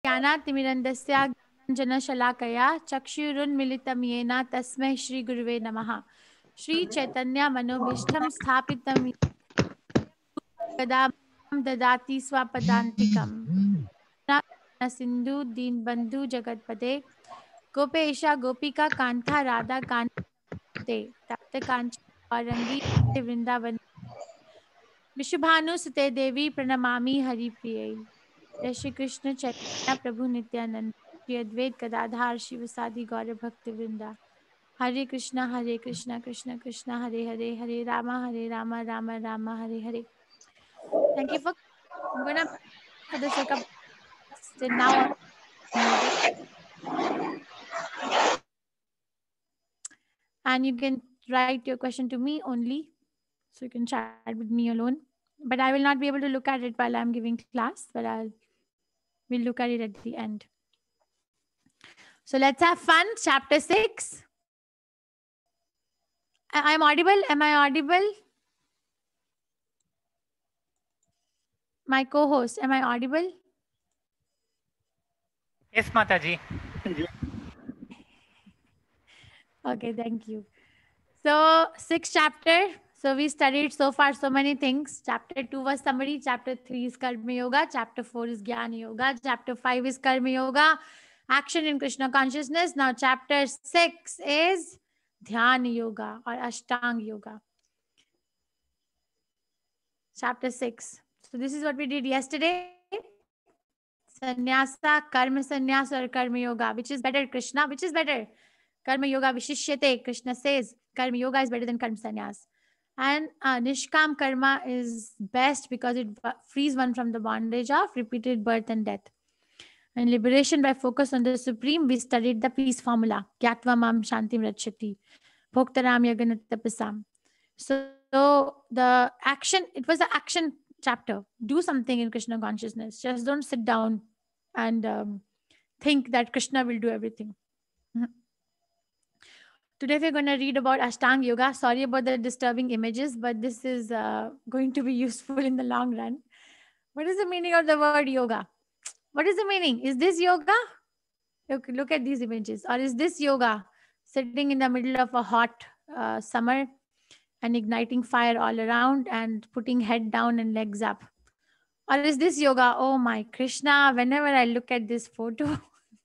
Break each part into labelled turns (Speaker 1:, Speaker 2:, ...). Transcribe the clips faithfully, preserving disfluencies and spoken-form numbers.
Speaker 1: ज्ञानातिमिरन्दस्य ज्ञानाञ्जनशलाकया चक्षुरुन्मिलितं येन तस्मै श्रीगुरुवे नमः। श्रीचैतन्यमनोभीष्टं स्थापितं यदा मां ददाति स्वपदान्तिकं। सिन्धु दीनबन्धु जगत्पते गोपेश गोपिका कान्ता राधा कान्ते तप्त कांचन गौरंगी वृंदावन विश्वभानुसुते देवी प्रणमामि हरिप्रिये। जय श्री कृष्ण चैतन्य प्रभु नित्यानंद श्री अद्वैत गदाधार शिवसादि गौर भक्त वृंदा। हरे कृष्णा हरे कृष्णा कृष्ण कृष्णा हरे हरे हरे रामा हरे Rama Ram Ram Hare Hare. Thank you for I'm gonna for the sake of till now I'm muted. And you can write your question to me only, so you can chat with me alone. But I will not be able to look at it while I'm giving class, but I'll we'll look at it at the end. So let's have fun. Chapter six. I- I'm audible. Am I audible? My co-host, am I audible?
Speaker 2: Yes, Mataji.
Speaker 1: Okay, thank you. So sixth chapter. So we studied so far so many things. Chapter two was summary. Chapter three is Karma Yoga. Chapter four is Jnana Yoga. Chapter five is Karma Yoga, action in Krishna consciousness. Now chapter six is Dhyana Yoga or Ashtanga Yoga. Chapter six. So this is what we did yesterday. Sannyasa, Karma Sannyasa or Karma Yoga. Which is better, Krishna? Which is better? Karma Yoga Vishishyate. Krishna says Karma Yoga is better than Karma Sannyas. And uh, Nishkam Karma is best because it frees one from the bondage of repeated birth and death. And liberation by focus on the Supreme, we studied the peace formula. Gyatva Mam Shantim Rachati. Bhoktaram Yaganatapasam. So the action, it was an action chapter. Do something in Krishna consciousness. Just don't sit down and um, think that Krishna will do everything. Today we're going to read about Ashtanga Yoga. Sorry about the disturbing images, but this is uh, going to be useful in the long run. What is the meaning of the word yoga? What is the meaning? Is this yoga? Look, look at these images. Or is this yoga? Sitting in the middle of a hot uh, summer and igniting fire all around and putting head down and legs up. Or is this yoga? Oh my Krishna, whenever I look at this photo,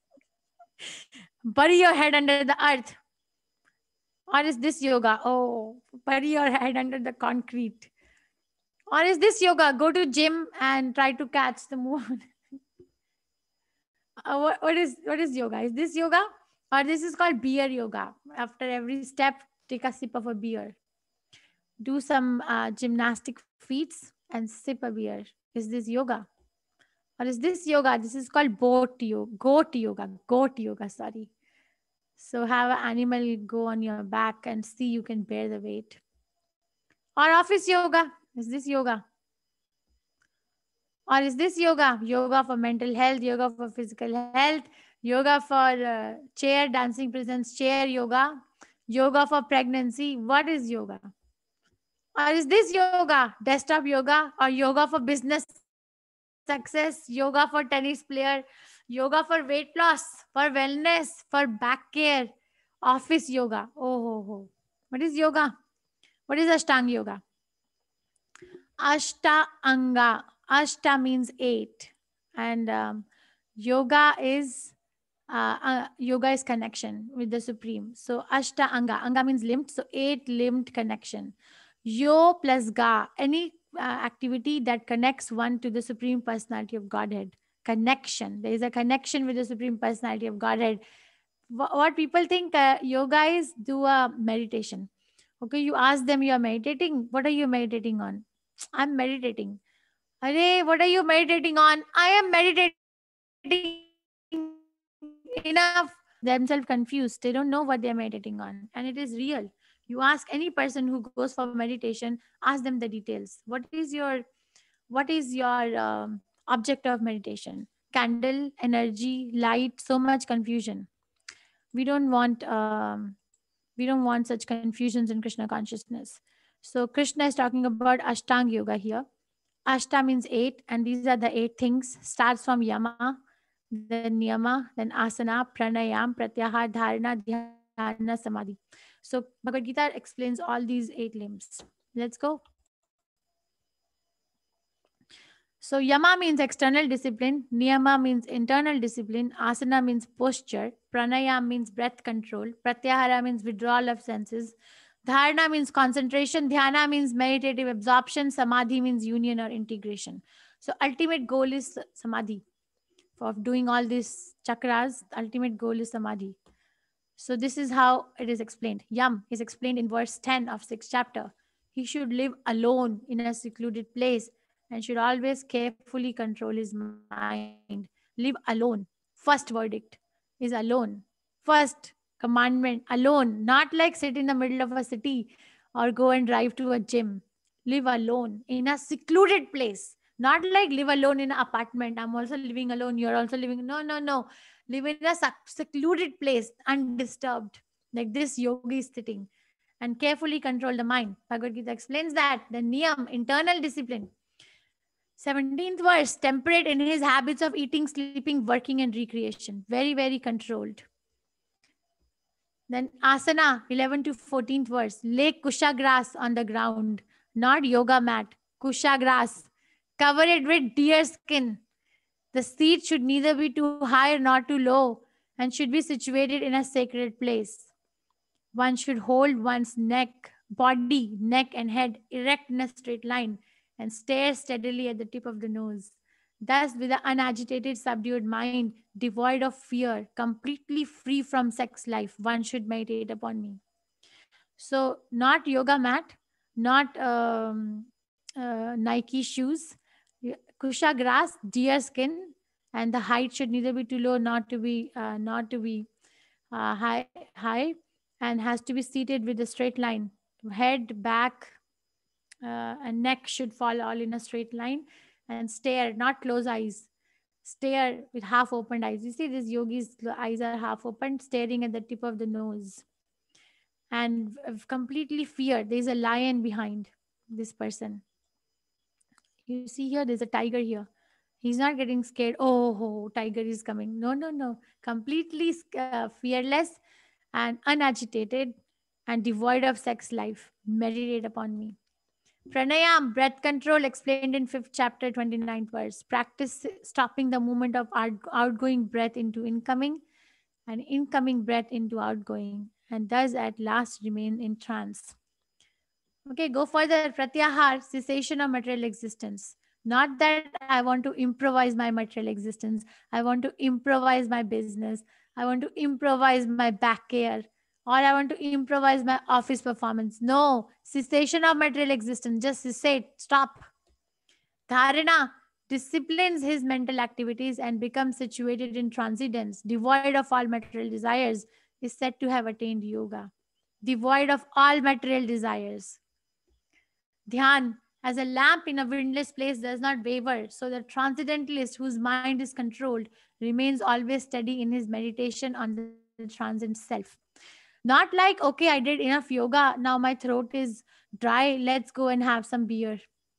Speaker 1: bury your head under the earth. Or is this yoga? Oh, bury your head under the concrete. Or is this yoga? Go to gym and try to catch the moon. uh, what, what is what is yoga? Is this yoga? Or this is called beer yoga. After every step, take a sip of a beer. Do some uh, gymnastic feats and sip a beer. Is this yoga? Or is this yoga? This is called boat yoga, goat yoga, goat yoga, sorry. So have an animal go on your back and see you can bear the weight. Or office yoga. Is this yoga? Or is this yoga? Yoga for mental health, yoga for physical health, yoga for uh, chair, dancing presents chair yoga, yoga for pregnancy. What is yoga? Or is this yoga? Desktop yoga or yoga for business success, yoga for tennis player, yoga for weight loss, for wellness, for back care, office yoga. Oh, ho, ho. What is yoga? What is Ashtanga yoga? Ashta anga. Ashta means eight. And um, yoga is uh, uh, yoga is connection with the Supreme. So Ashta anga. Anga means limbed. So eight limbed connection. Yo plus ga. Any uh, activity that connects one to the Supreme Personality of Godhead. Connection. There is a connection with the Supreme Personality of Godhead. Wh- What people think uh, yoga is do a meditation. Okay, you ask them, you are meditating. What are you meditating on? I'm meditating. Arey, what are you meditating on? I am meditating enough. Themselves confused. They don't know what they're meditating on. And it is real. You ask any person who goes for meditation, ask them the details. What is your what is your um, object of meditation? Candle, energy, light, so much confusion. We don't want um, we don't want such confusions in Krishna consciousness. So Krishna is talking about Ashtanga yoga here. Ashta means eight, and these are the eight things. Starts from Yama, then niyama, then asana, pranayam, pratyahar, dharana, dhyana, samadhi. So Bhagavad Gita explains all these eight limbs. Let's go. So yama means external discipline, niyama means internal discipline, asana means posture, pranayam means breath control, pratyahara means withdrawal of senses, dharana means concentration, dhyana means meditative absorption, samadhi means union or integration. So ultimate goal is samadhi. For doing all these chakras, the ultimate goal is samadhi. So this is how it is explained. Yam is explained in verse ten of sixth chapter. He should live alone in a secluded place and should always carefully control his mind. Live alone. First verdict is alone. First commandment alone, not like sit in the middle of a city or go and drive to a gym. Live alone in a secluded place. Not like live alone in an apartment. I'm also living alone. You're also living. No, no, no. Live in a secluded place, undisturbed, like this yogi is sitting, and carefully control the mind. Bhagavad Gita explains that the niyam, internal discipline. seventeenth verse, temperate in his habits of eating, sleeping, working, and recreation. Very, very controlled. Then asana, eleven to fourteenth verse, lay kusha grass on the ground, not yoga mat. Kusha grass. Cover it with deer skin. The seat should neither be too high nor too low and should be situated in a sacred place. One should hold one's neck, body, neck, and head erect in a straight line and stare steadily at the tip of the nose. Thus, with an unagitated, subdued mind, devoid of fear, completely free from sex life, one should meditate upon me. So, not yoga mat, not um, uh, Nike shoes, y- kusha grass, deer skin, and the height should neither be too low, not to be uh, not to be uh, high, high, and has to be seated with a straight line. Head, back, uh, and neck should fall all in a straight line, and stare, not close eyes. Stare with half opened eyes. You see, this yogi's eyes are half open, staring at the tip of the nose and completely fear. There's a lion behind this person. You see here, there's a tiger here. He's not getting scared. Oh, oh tiger is coming. No, no, no. Completely uh, fearless and unagitated and devoid of sex life. Meditate upon me. Pranayam, breath control, explained in fifth chapter, twenty-ninth verse. Practice stopping the movement of out- outgoing breath into incoming and incoming breath into outgoing, and thus at last remain in trance. Okay, go further. Pratyahar, cessation of material existence. Not that I want to improvise my material existence. I want to improvise my business. I want to improvise my back care. Or I want to improvise my office performance. No, cessation of material existence. Just cessate. Stop. Dharana disciplines his mental activities and becomes situated in transcendence, devoid of all material desires, is said to have attained yoga. Devoid of all material desires. Dhyan, as a lamp in a windless place, does not waver, so the transcendentalist whose mind is controlled remains always steady in his meditation on the transcendent self. Not like, okay, I did enough yoga, now my throat is dry, let's go and have some beer.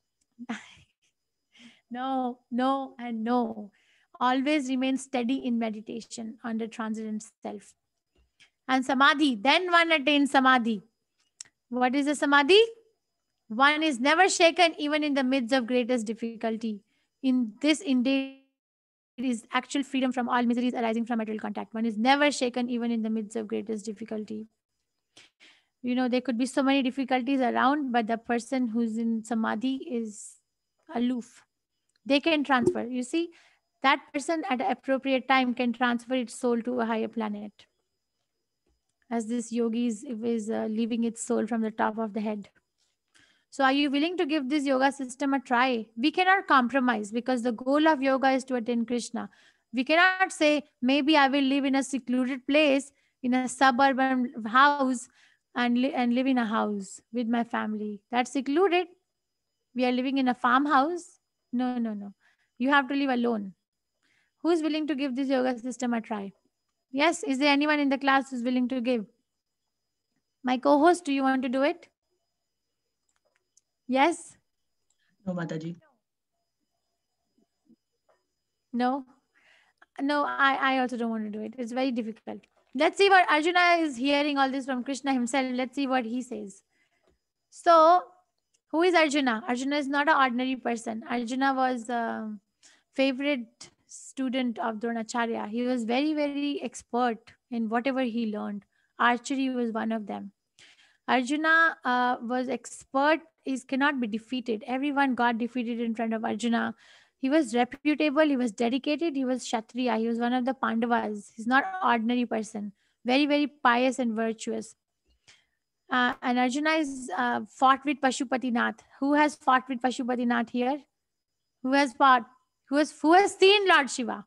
Speaker 1: No, no, and no. Always remain steady in meditation on the transcendent self. And samadhi, then one attains samadhi. What is a samadhi? One is never shaken even in the midst of greatest difficulty. In this indeed is actual freedom from all miseries arising from material contact. One is never shaken even in the midst of greatest difficulty. You know, there could be so many difficulties around, but the person who's in samadhi is aloof. They can transfer. You see, that person at an appropriate time can transfer its soul to a higher planet. As this yogi is, is uh, leaving its soul from the top of the head. So, are you willing to give this yoga system a try? We cannot compromise because the goal of yoga is to attain Krishna. We cannot say, maybe I will live in a secluded place, in a suburban house, and, li- and live in a house with my family. That's secluded. We are living in a farmhouse. No, no, no. You have to live alone. Who is willing to give this yoga system a try? Yes, is there anyone in the class who's willing to give? My co host, do you want to do it? Yes?
Speaker 2: No, Mataji.
Speaker 1: No? No, I, I also don't want to do it. It's very difficult. Let's see what Arjuna is hearing all this from Krishna himself. Let's see what he says. So, who is Arjuna? Arjuna is not an ordinary person. Arjuna was a favorite student of Dronacharya. He was very, very expert in whatever he learned. Archery was one of them. Arjuna uh, was expert, is cannot be defeated. Everyone got defeated in front of Arjuna. He was reputable, he was dedicated, he was Kshatriya, he was one of the Pandavas. He's not ordinary person. Very, very pious and virtuous. Uh, and Arjuna is uh, fought with Pashupatinath. Who has fought with Pashupatinath here? Who has fought? Who has who has seen Lord Shiva?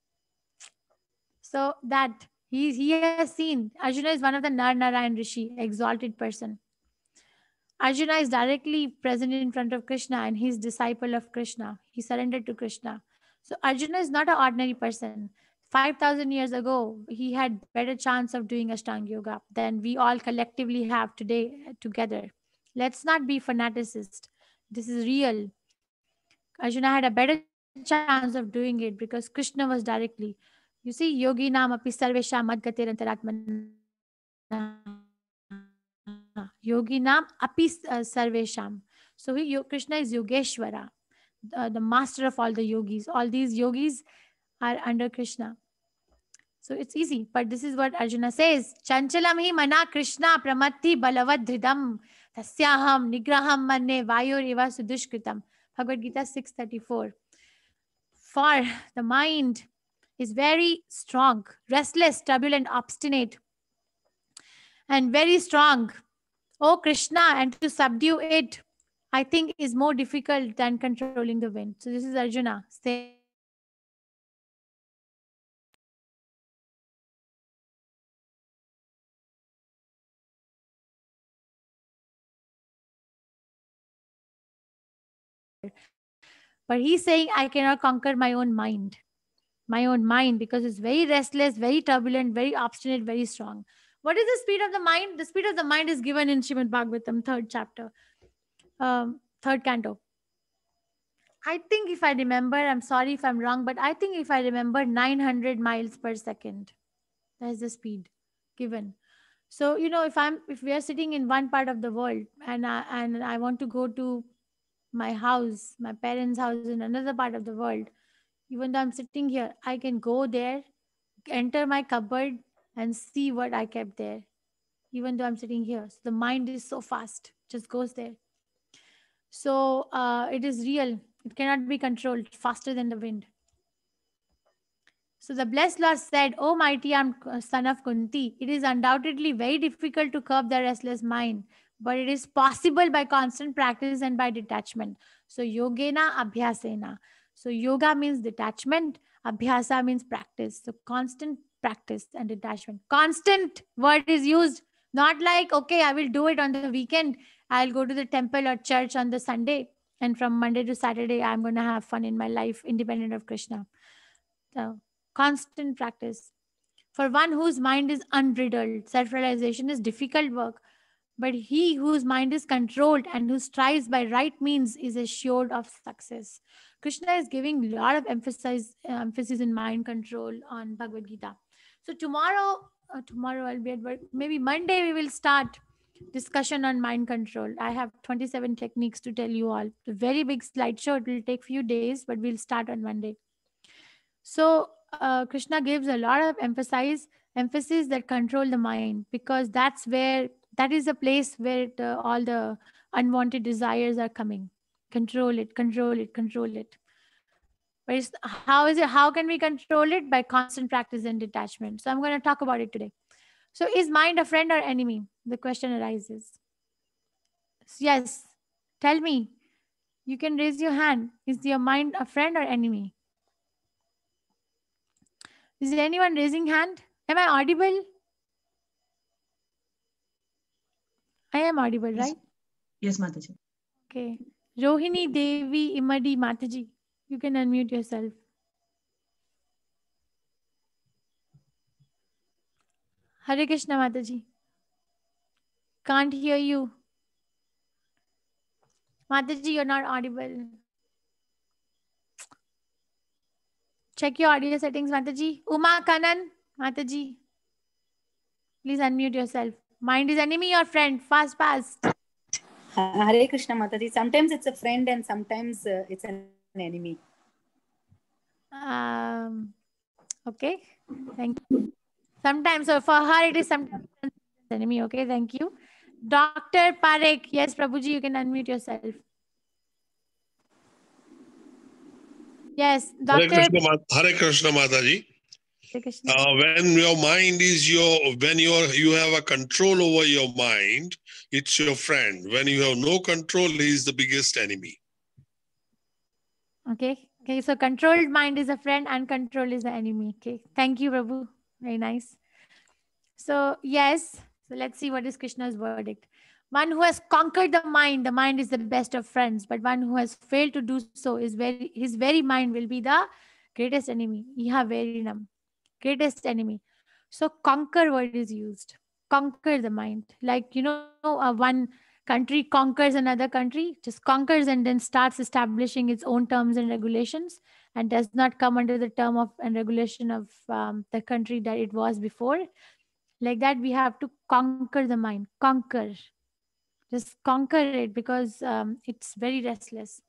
Speaker 1: So that he he has seen. Arjuna is one of the Nar Narayan Rishi, exalted person. Arjuna is directly present in front of Krishna and he is disciple of Krishna. He surrendered to Krishna. So Arjuna is not an ordinary person. five thousand years ago, he had better chance of doing Ashtanga Yoga than we all collectively have today uh, together. Let's not be fanaticist. This is real. Arjuna had a better chance of doing it because Krishna was directly. You see, yogi nam api sarvesham madgate yogi nam api uh, sarvesham. So he, Yo- Krishna is Yogeshwara, uh, the master of all the yogis. All these yogis are under Krishna. So it's easy. But this is what Arjuna says. Chanchalam hi mana Krishna pramatti balavad dhridam tasyaham nigraham manne vayur eva sudushkritam. Bhagavad Gita six thirty-four. For the mind is very strong, restless, turbulent, obstinate, and very strong. Oh Krishna, and to subdue it, I think is more difficult than controlling the wind. So this is Arjuna saying that uh, but he's saying I cannot conquer my own mind. My own mind because it's very restless, very turbulent, very obstinate, very strong. What is the speed of the mind? The speed of the mind is given in Srimad Bhagavatam, third chapter, um, third canto. I think if I remember, I'm sorry if I'm wrong, but I think if I remember, nine hundred miles per second. That's the speed given. So you know, if I'm if we are sitting in one part of the world and I, and I want to go to my house, my parents' house in another part of the world, even though I'm sitting here, I can go there, enter my cupboard, and see what I kept there, even though I'm sitting here. So the mind is so fast, just goes there. So uh, it is real. It cannot be controlled faster than the wind. So the blessed Lord said, O mighty armed son of Kunti, it is undoubtedly very difficult to curb the restless mind, but it is possible by constant practice and by detachment. So yogena abhyasena. So yoga means detachment, abhyasa means practice. So constant practice and detachment. Constant word is used, not like, okay, I will do it on the weekend. I'll go to the temple or church on the Sunday. And from Monday to Saturday, I'm going to have fun in my life, independent of Krishna. So constant practice. For one whose mind is unbridled, self realization is difficult work. But he whose mind is controlled and who strives by right means is assured of success. Krishna is giving a lot of emphasis, uh, emphasis in mind control on Bhagavad Gita. So tomorrow, uh, tomorrow I'll be at work. Maybe Monday we will start discussion on mind control. I have twenty-seven techniques to tell you all. A very big slideshow. It will take few days, but we'll start on Monday. So uh, Krishna gives a lot of emphasis emphasis that control the mind because that's where that is a place where the, all the unwanted desires are coming. Control it, control it, control it. But it's, how is it? How can we control it? By constant practice and detachment. So I'm going to talk about it today. So is mind a friend or enemy? The question arises. Yes. Tell me. You can raise your hand. Is your mind a friend or enemy? Is anyone raising hand? Am I audible? I am audible,
Speaker 2: Yes,
Speaker 1: right?
Speaker 2: yes, Mataji.
Speaker 1: Okay. Rohini Devi Imadi Mataji. You can unmute yourself. Hare Krishna Mataji. Can't hear you. Mataji, you're not audible. check your audio settings, Mataji. Uma Kanan, Mataji. Please unmute yourself. Mind is enemy or friend? Fast, fast.
Speaker 2: Hare Krishna Mataji. Sometimes it's a friend and sometimes uh, it's an enemy.
Speaker 1: Um, okay. Thank you. Sometimes, so for her, it is sometimes enemy. Okay. Thank you. Doctor Parekh. Yes, Prabhuji, you can unmute yourself. Yes,
Speaker 3: Hare
Speaker 1: Doctor
Speaker 3: Krishna, Hare Krishna Mataji.
Speaker 1: Hare Krishna.
Speaker 3: Uh, when your mind is your, when you are, you have a control over your mind, it's your friend. When you have no control, he is the biggest enemy.
Speaker 1: Okay. Okay. So controlled mind is a friend and control is the enemy. Okay. Thank you, Prabhu. Very nice. So yes. So let's see what is Krishna's verdict. One who has conquered the mind, the mind is the best of friends. But one who has failed to do so is very his very mind will be the greatest enemy. Iha verinam. Greatest enemy. So conquer word is used. Conquer the mind. Like, you know, uh, one country conquers another country, just conquers and then starts establishing its own terms and regulations and does not come under the term of and regulation of um, the country that it was before. Like that, we have to conquer the mind. Conquer. Just conquer it because um, it's very restless.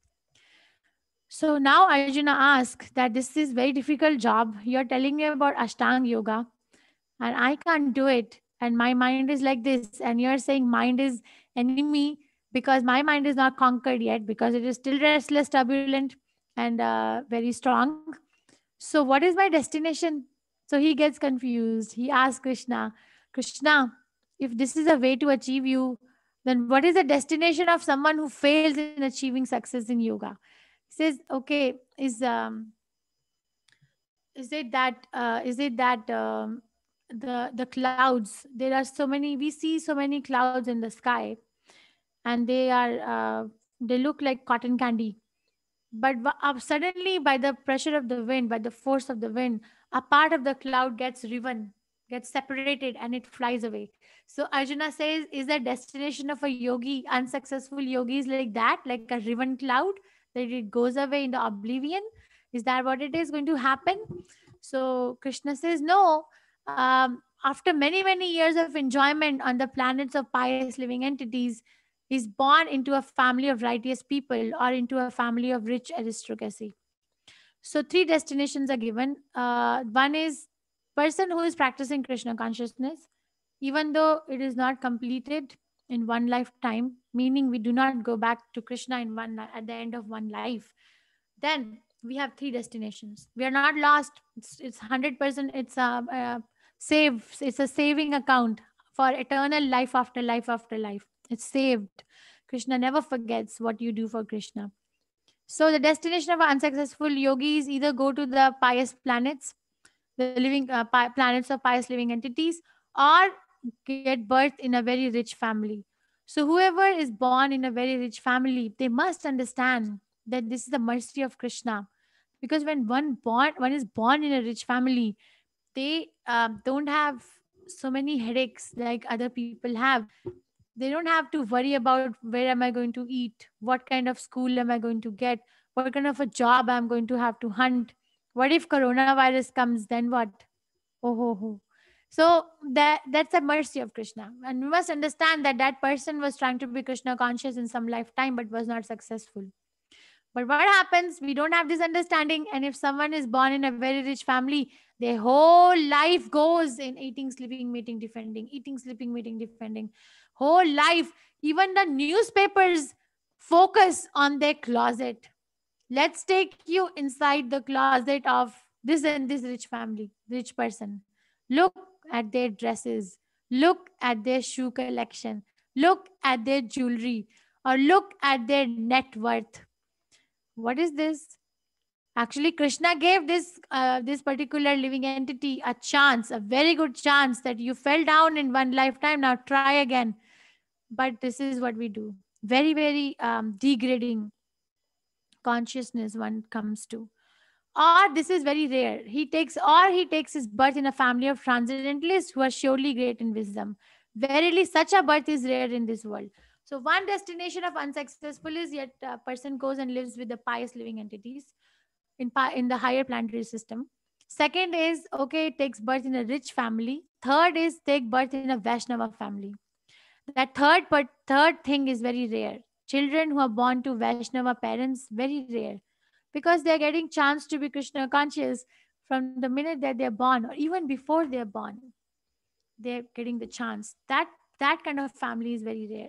Speaker 1: So now Arjuna asks that this is very difficult job. You're telling me about Ashtanga yoga and I can't do it. And my mind is like this. And you're saying mind is enemy because my mind is not conquered yet because it is still restless, turbulent, and uh, very strong. So what is my destination? So he gets confused. He asks Krishna, Krishna, if this is a way to achieve you, then what is the destination of someone who fails in achieving success in yoga? He says, okay, is um, is it that uh, is it that um, the the clouds, there are so many, we see so many clouds in the sky and they are uh, they look like cotton candy, but w- uh, suddenly by the pressure of the wind, by the force of the wind, a part of the cloud gets riven, gets separated and it flies away. So Arjuna says, is the destination of a yogi, unsuccessful yogis, like that, like a riven cloud, that it goes away in the oblivion? Is that what it is going to happen? So Krishna says, no. Um, after many, many years of enjoyment on the planets of pious living entities, is born into a family of righteous people or into a family of rich aristocracy. So three destinations are given. Uh, one is person who is practicing Krishna consciousness, even though it is not completed in one lifetime, meaning we do not go back to Krishna in one at the end of one life. Then we have three destinations. We are not lost. It's it's hundred percent. It's a, a save. It's a saving account for eternal life after life after life. It's saved. Krishna never forgets what you do for Krishna. So the destination of unsuccessful yogis either go to the pious planets, the living uh, pi- planets of pious living entities, or get birth in a very rich family. So whoever is born in a very rich family, they must understand that this is the mercy of Krishna. Because when one born, one is born in a rich family, they um, don't have so many headaches like other people have. They don't have to worry about where am I going to eat, what kind of school am I going to get, what kind of a job I'm going to have to hunt. What if coronavirus comes, then what? Oh ho ho. So that that's a mercy of Krishna, and we must understand that that person was trying to be Krishna conscious in some lifetime but was not successful. But what happens? We don't have this understanding. And if someone is born in a very rich family, their whole life goes in eating, sleeping, meeting, defending, eating, sleeping, meeting, defending. Whole life. Even the newspapers focus on their closet. Let's take you inside the closet of this and this rich family, rich person. Look at their dresses. Look at their shoe collection. Look at their jewelry. Or look at their net worth. What is this? Actually, Krishna gave this uh, this particular living entity a chance, a very good chance that you fell down in one lifetime. Now try again. But this is what we do. Very, very um, degrading consciousness one comes to. Or this is very rare. He takes or he takes his birth in a family of transcendentalists who are surely great in wisdom. Verily, such a birth is rare in this world. So one destination of unsuccessful is yet a person goes and lives with the pious living entities. in, pa- in the higher planetary system. Second is, okay, it takes birth in a rich family. Third is take birth in a Vaishnava family. That third but third thing is very rare. Children who are born to Vaishnava parents, very rare, because they're getting chance to be Krishna conscious from the minute that they're born, or even before they're born. They're getting the chance. That that kind of family is very rare.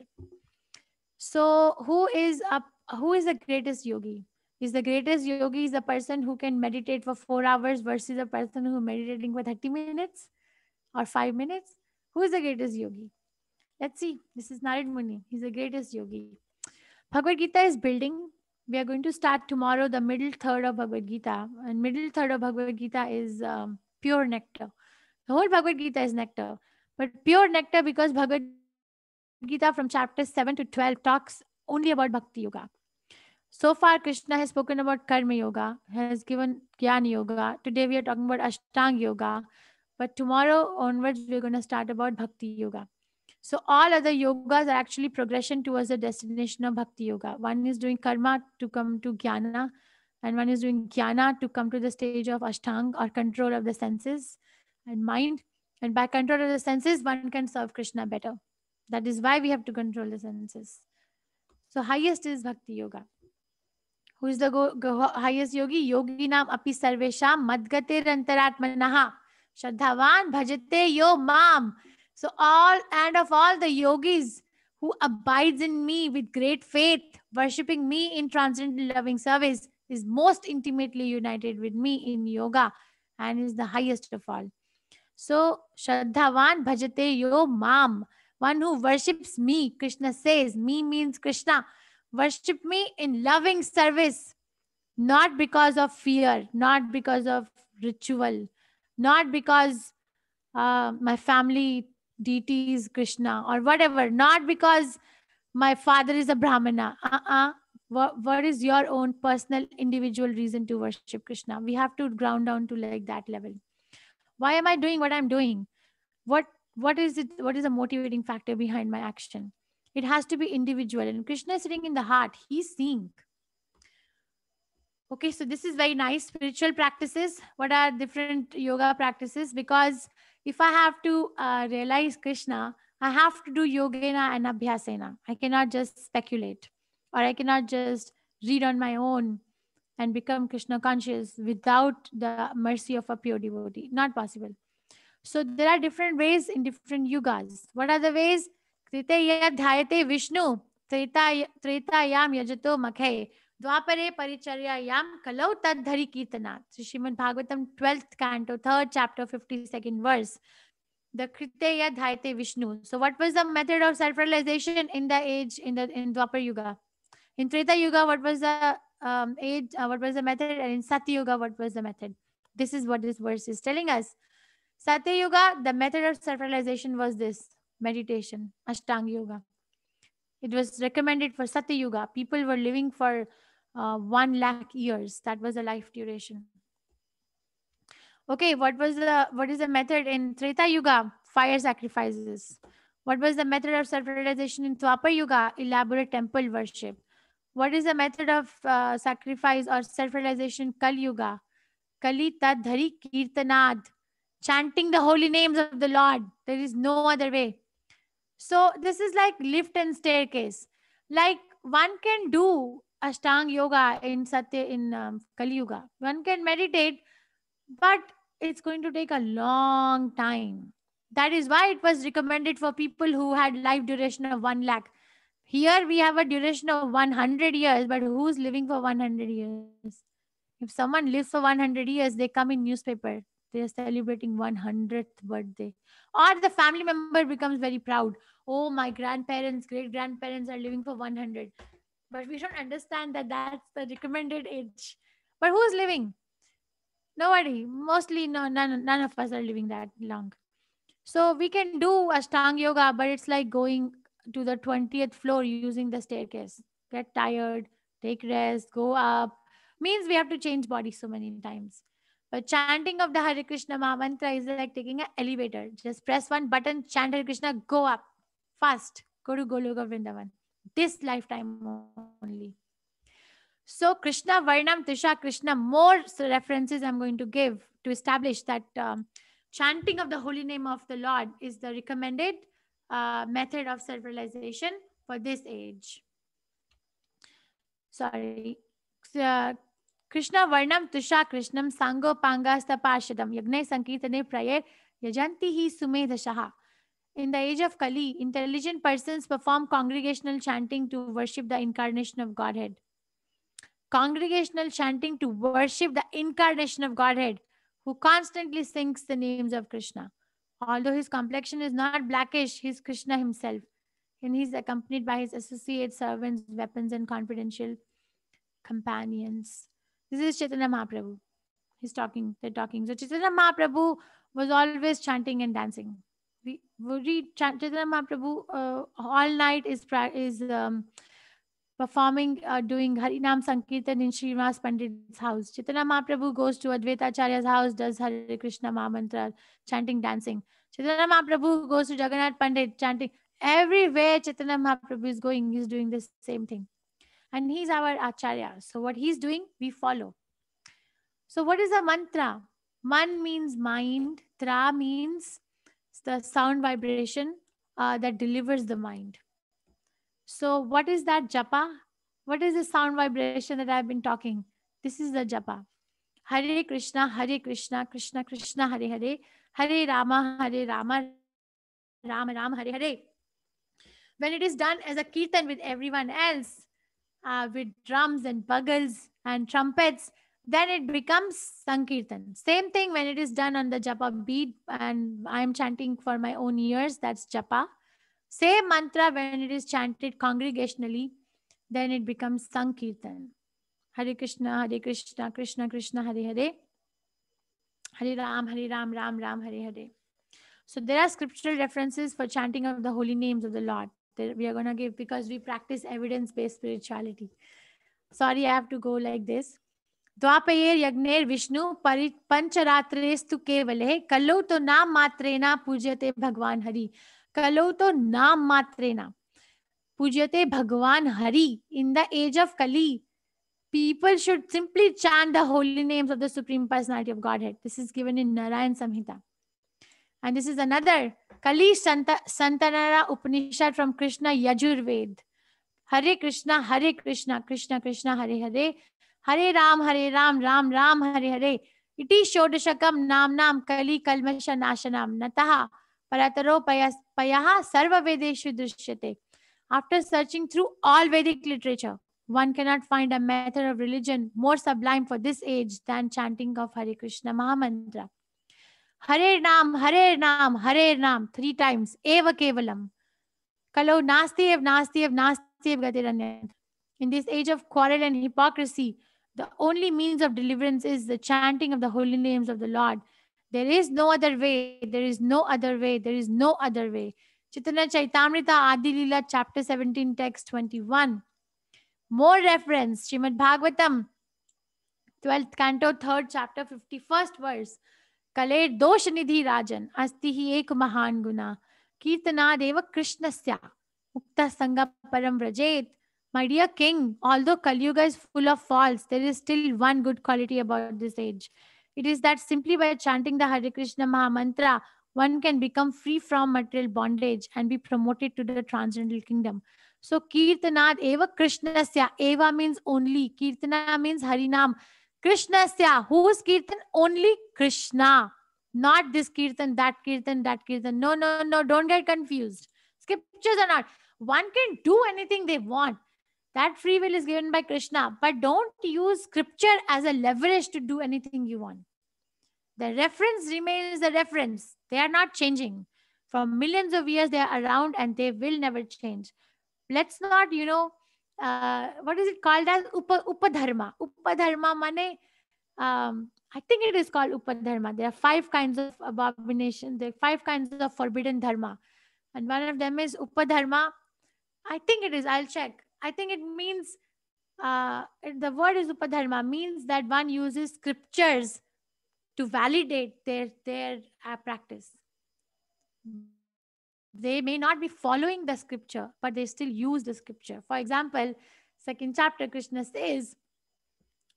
Speaker 1: So who is up? Who is the greatest yogi? Is the greatest yogi is the person who can meditate for four hours versus a person who meditating for thirty minutes or five minutes? Who is the greatest yogi? Let's see. This is Narad Muni. He's the greatest yogi. Bhagavad Gita is building. We are going to start tomorrow the middle third of Bhagavad Gita. And middle third of Bhagavad Gita is um, pure nectar. The whole Bhagavad Gita is nectar. But pure nectar because Bhagavad Gita from chapter seven to twelve talks only about Bhakti Yoga. So far, Krishna has spoken about Karma Yoga, has given Jnana Yoga. Today we are talking about Ashtanga Yoga. But tomorrow onwards, we're going to start about Bhakti Yoga. So all other yogas are actually progression towards the destination of Bhakti Yoga. One is doing karma to come to Jnana, and one is doing Jnana to come to the stage of Ashtanga or control of the senses and mind. And by control of the senses, one can serve Krishna better. That is why we have to control the senses. So highest is Bhakti Yoga. Who is the go, go, highest yogi? Yogi nam api sarvesham madgatir antaratmanaha shraddhavan bhajate yo mam. So all and of all the yogis who abides in me with great faith, worshipping me in transcendental loving service, is most intimately united with me in yoga and is the highest of all. So shraddhavan bhajate yo mam. One who worships me, Krishna says, me means Krishna. Worship me in loving service, not because of fear, not because of ritual, not because uh, my family deity is Krishna or whatever, not because my father is a Brahmana. Uh-uh. What, what is your own personal individual reason to worship Krishna? We have to ground down to like that level. Why am I doing what I'm doing? What what is it? What is the motivating factor behind my action? It has to be individual. And Krishna is sitting in the heart. He's seeing. Okay, so this is very nice. Spiritual practices. What are different yoga practices? Because if I have to uh, realize Krishna, I have to do yogena and abhyasena. I cannot just speculate, or I cannot just read on my own and become Krishna conscious without the mercy of a pure devotee. Not possible. So there are different ways in different yugas. What are the ways? Kriteya dhyate Vishnu, Treta Tretayam yajato makhe, Dwapare paricharyayam kalau tadhari kirtanat. So Srimad Bhagavatam twelfth canto, third chapter, fifty-second verse. The Kriteya dhyate Vishnu. So what was the method of self-realization in the age, in the in Dwapar Yuga? In Treta Yuga, what was the um, age, uh, what was the method? And in Satya Yuga, what was the method? This is what this verse is telling us. Satya Yuga, the method of self-realization was this, meditation, Ashtanga Yoga. It was recommended for Satya Yuga. People were living for uh, one lakh years. That was the life duration. Okay, what was the what is the method in Treta Yuga? Fire sacrifices. What was the method of self-realization in Dwapar Yuga? Elaborate temple worship. What is the method of uh, sacrifice or self-realization Kali Yuga? Kali Tad Dhari Kirtanad. Chanting the holy names of the Lord. There is no other way. So this is like lift and staircase. Like one can do Ashtanga Yoga in Satya in um, Kali Yuga. One can meditate, but it's going to take a long time. That is why it was recommended for people who had life duration of one lakh. Here we have a duration of one hundred years, but who's living for one hundred years? If someone lives for one hundred years, they come in newspaper. They are celebrating one hundredth birthday. Or the family member becomes very proud. Oh, my grandparents, great grandparents are living for one hundred. But we don't understand that that's the recommended age. But who's living? Nobody. Mostly no, none, none of us are living that long. So we can do Ashtanga Yoga, but it's like going to the twentieth floor using the staircase. Get tired, take rest, go up. Means we have to change body so many times. But chanting of the Hare Krishna Maha Mantra is like taking an elevator. Just press one button, chant Hare Krishna, go up. Fast. Go to Goloka Vrindavan. This lifetime only. So Krishna Varnam Tisha Krishna, more references I'm going to give to establish that um, chanting of the holy name of the Lord is the recommended uh, method of self-realization for this age. Sorry. Uh, Krishna Varnam Tusha Krishnam Sango Pangasta Parshadam Yagne Sankirtane Prayer Yajanti Hi Sumedhashaha. In the age of Kali, intelligent persons perform congregational chanting to worship the incarnation of Godhead. Congregational chanting to worship the incarnation of Godhead, who constantly sings the names of Krishna. Although his complexion is not blackish, he is Krishna himself, and he is accompanied by his associates, servants, weapons, and confidential companions. This is Chaitanya Mahaprabhu. He's talking, they're talking. So Chaitanya Mahaprabhu was always chanting and dancing. We, we read Chaitanya Mahaprabhu uh, all night is, is um, performing, uh, doing Harinam Sankirtan in Srinivas Pandit's house. Chaitanya Mahaprabhu goes to Advaita Acharya's house, does Hare Krishna Mahamantra, chanting, dancing. Chaitanya Mahaprabhu goes to Jagannath Pandit, chanting. Everywhere Chaitanya Mahaprabhu is going, he's doing the same thing. And he's our Acharya. So what he's doing, we follow. So what is a mantra? Man means mind. Tra means the sound vibration uh, that delivers the mind. So what is that japa? What is the sound vibration that I've been talking? This is the japa. Hare Krishna, Hare Krishna, Krishna Krishna, Hare Hare, Hare Rama, Hare Rama, Rama Rama, Hare Hare. When it is done as a kirtan with everyone else, uh, with drums and bagals and trumpets, then it becomes Sankirtan. Same thing when it is done on the japa bead and I am chanting for my own ears, that's japa. Same mantra when it is chanted congregationally, then it becomes Sankirtan. Hare Krishna, Hare Krishna, Krishna Krishna, Hare Hare, Hare Ram, Hare Ram, Ram Ram, Hare Hare. So there are scriptural references for chanting of the holy names of the Lord that we are going to give because we practice evidence-based spirituality. Sorry, I have to go like this. Dwapayer Yagner Vishnu Pancharatrestu Kevale Kallo to Nam Matrena Pujyate Bhagwan Hari. Kallo to Nam Matrena Pujyate Bhagwan Hari. In the age of Kali, people should simply chant the holy names of the Supreme Personality of Godhead. This is given in Narayan Samhita. And this is another Kali Santa, Santanara Upanishad from Krishna Yajurved. Hare Krishna, Hare Krishna, Krishna Krishna, Hare Hare, Hare Ram, Hare Ram, Ram Ram, Hare Hare. Iti Shodashakam Nam Nam Kali Kalmasha Nashanam Nataha Parataro Payaha Sarva Vedeshu Drishyate. After searching through all Vedic literature, one cannot find a method of religion more sublime for this age than chanting of Hare Krishna Mahamantra. Hare Nam, Hare Nam, Hare Nam, three times. Eva Kevalam. Kalo Nasti Ev Nasti Ev Nasti Ev Gatiranyat. In this age of quarrel and hypocrisy, the only means of deliverance is the chanting of the holy names of the Lord. There is no other way. There is no other way. There is no other way. Chaitanya Chaitamrita Adi Lila, chapter seventeen, text twenty-one. More reference, Srimad Bhagavatam, twelfth canto, third chapter, fifty-first verse. Kale dosh nidhi rajan, asti hi ek mahan guna, kirtana deva krishnasya, mukta sangha param vrajet. My dear king, although Kali Yuga is full of faults, there is still one good quality about this age. It is that simply by chanting the Hare Krishna Mahamantra, one can become free from material bondage and be promoted to the transcendental kingdom. So, Kirtanad eva Krishnasya. Eva means only. Kirtana means Harinam. Krishnasya. Whose Kirtan? Only Krishna. Not this Kirtan, that Kirtan, that Kirtan. No, no, no. Don't get confused. Scriptures are not. One can do anything they want. That free will is given by Krishna. But don't use scripture as a leverage to do anything you want. The reference remains the reference. They are not changing. For millions of years, they are around and they will never change. Let's not, you know, uh, what is it called as upa, upadharma? Upadharma mane, um, I think it is called upadharma. There are five kinds of abomination. There are five kinds of forbidden dharma. And one of them is upadharma. I think it is. I'll check. I think it means, uh, the word is upadharma, means that one uses scriptures to validate their, their uh, practice. They may not be following the scripture, but they still use the scripture. For example, second chapter, Krishna says,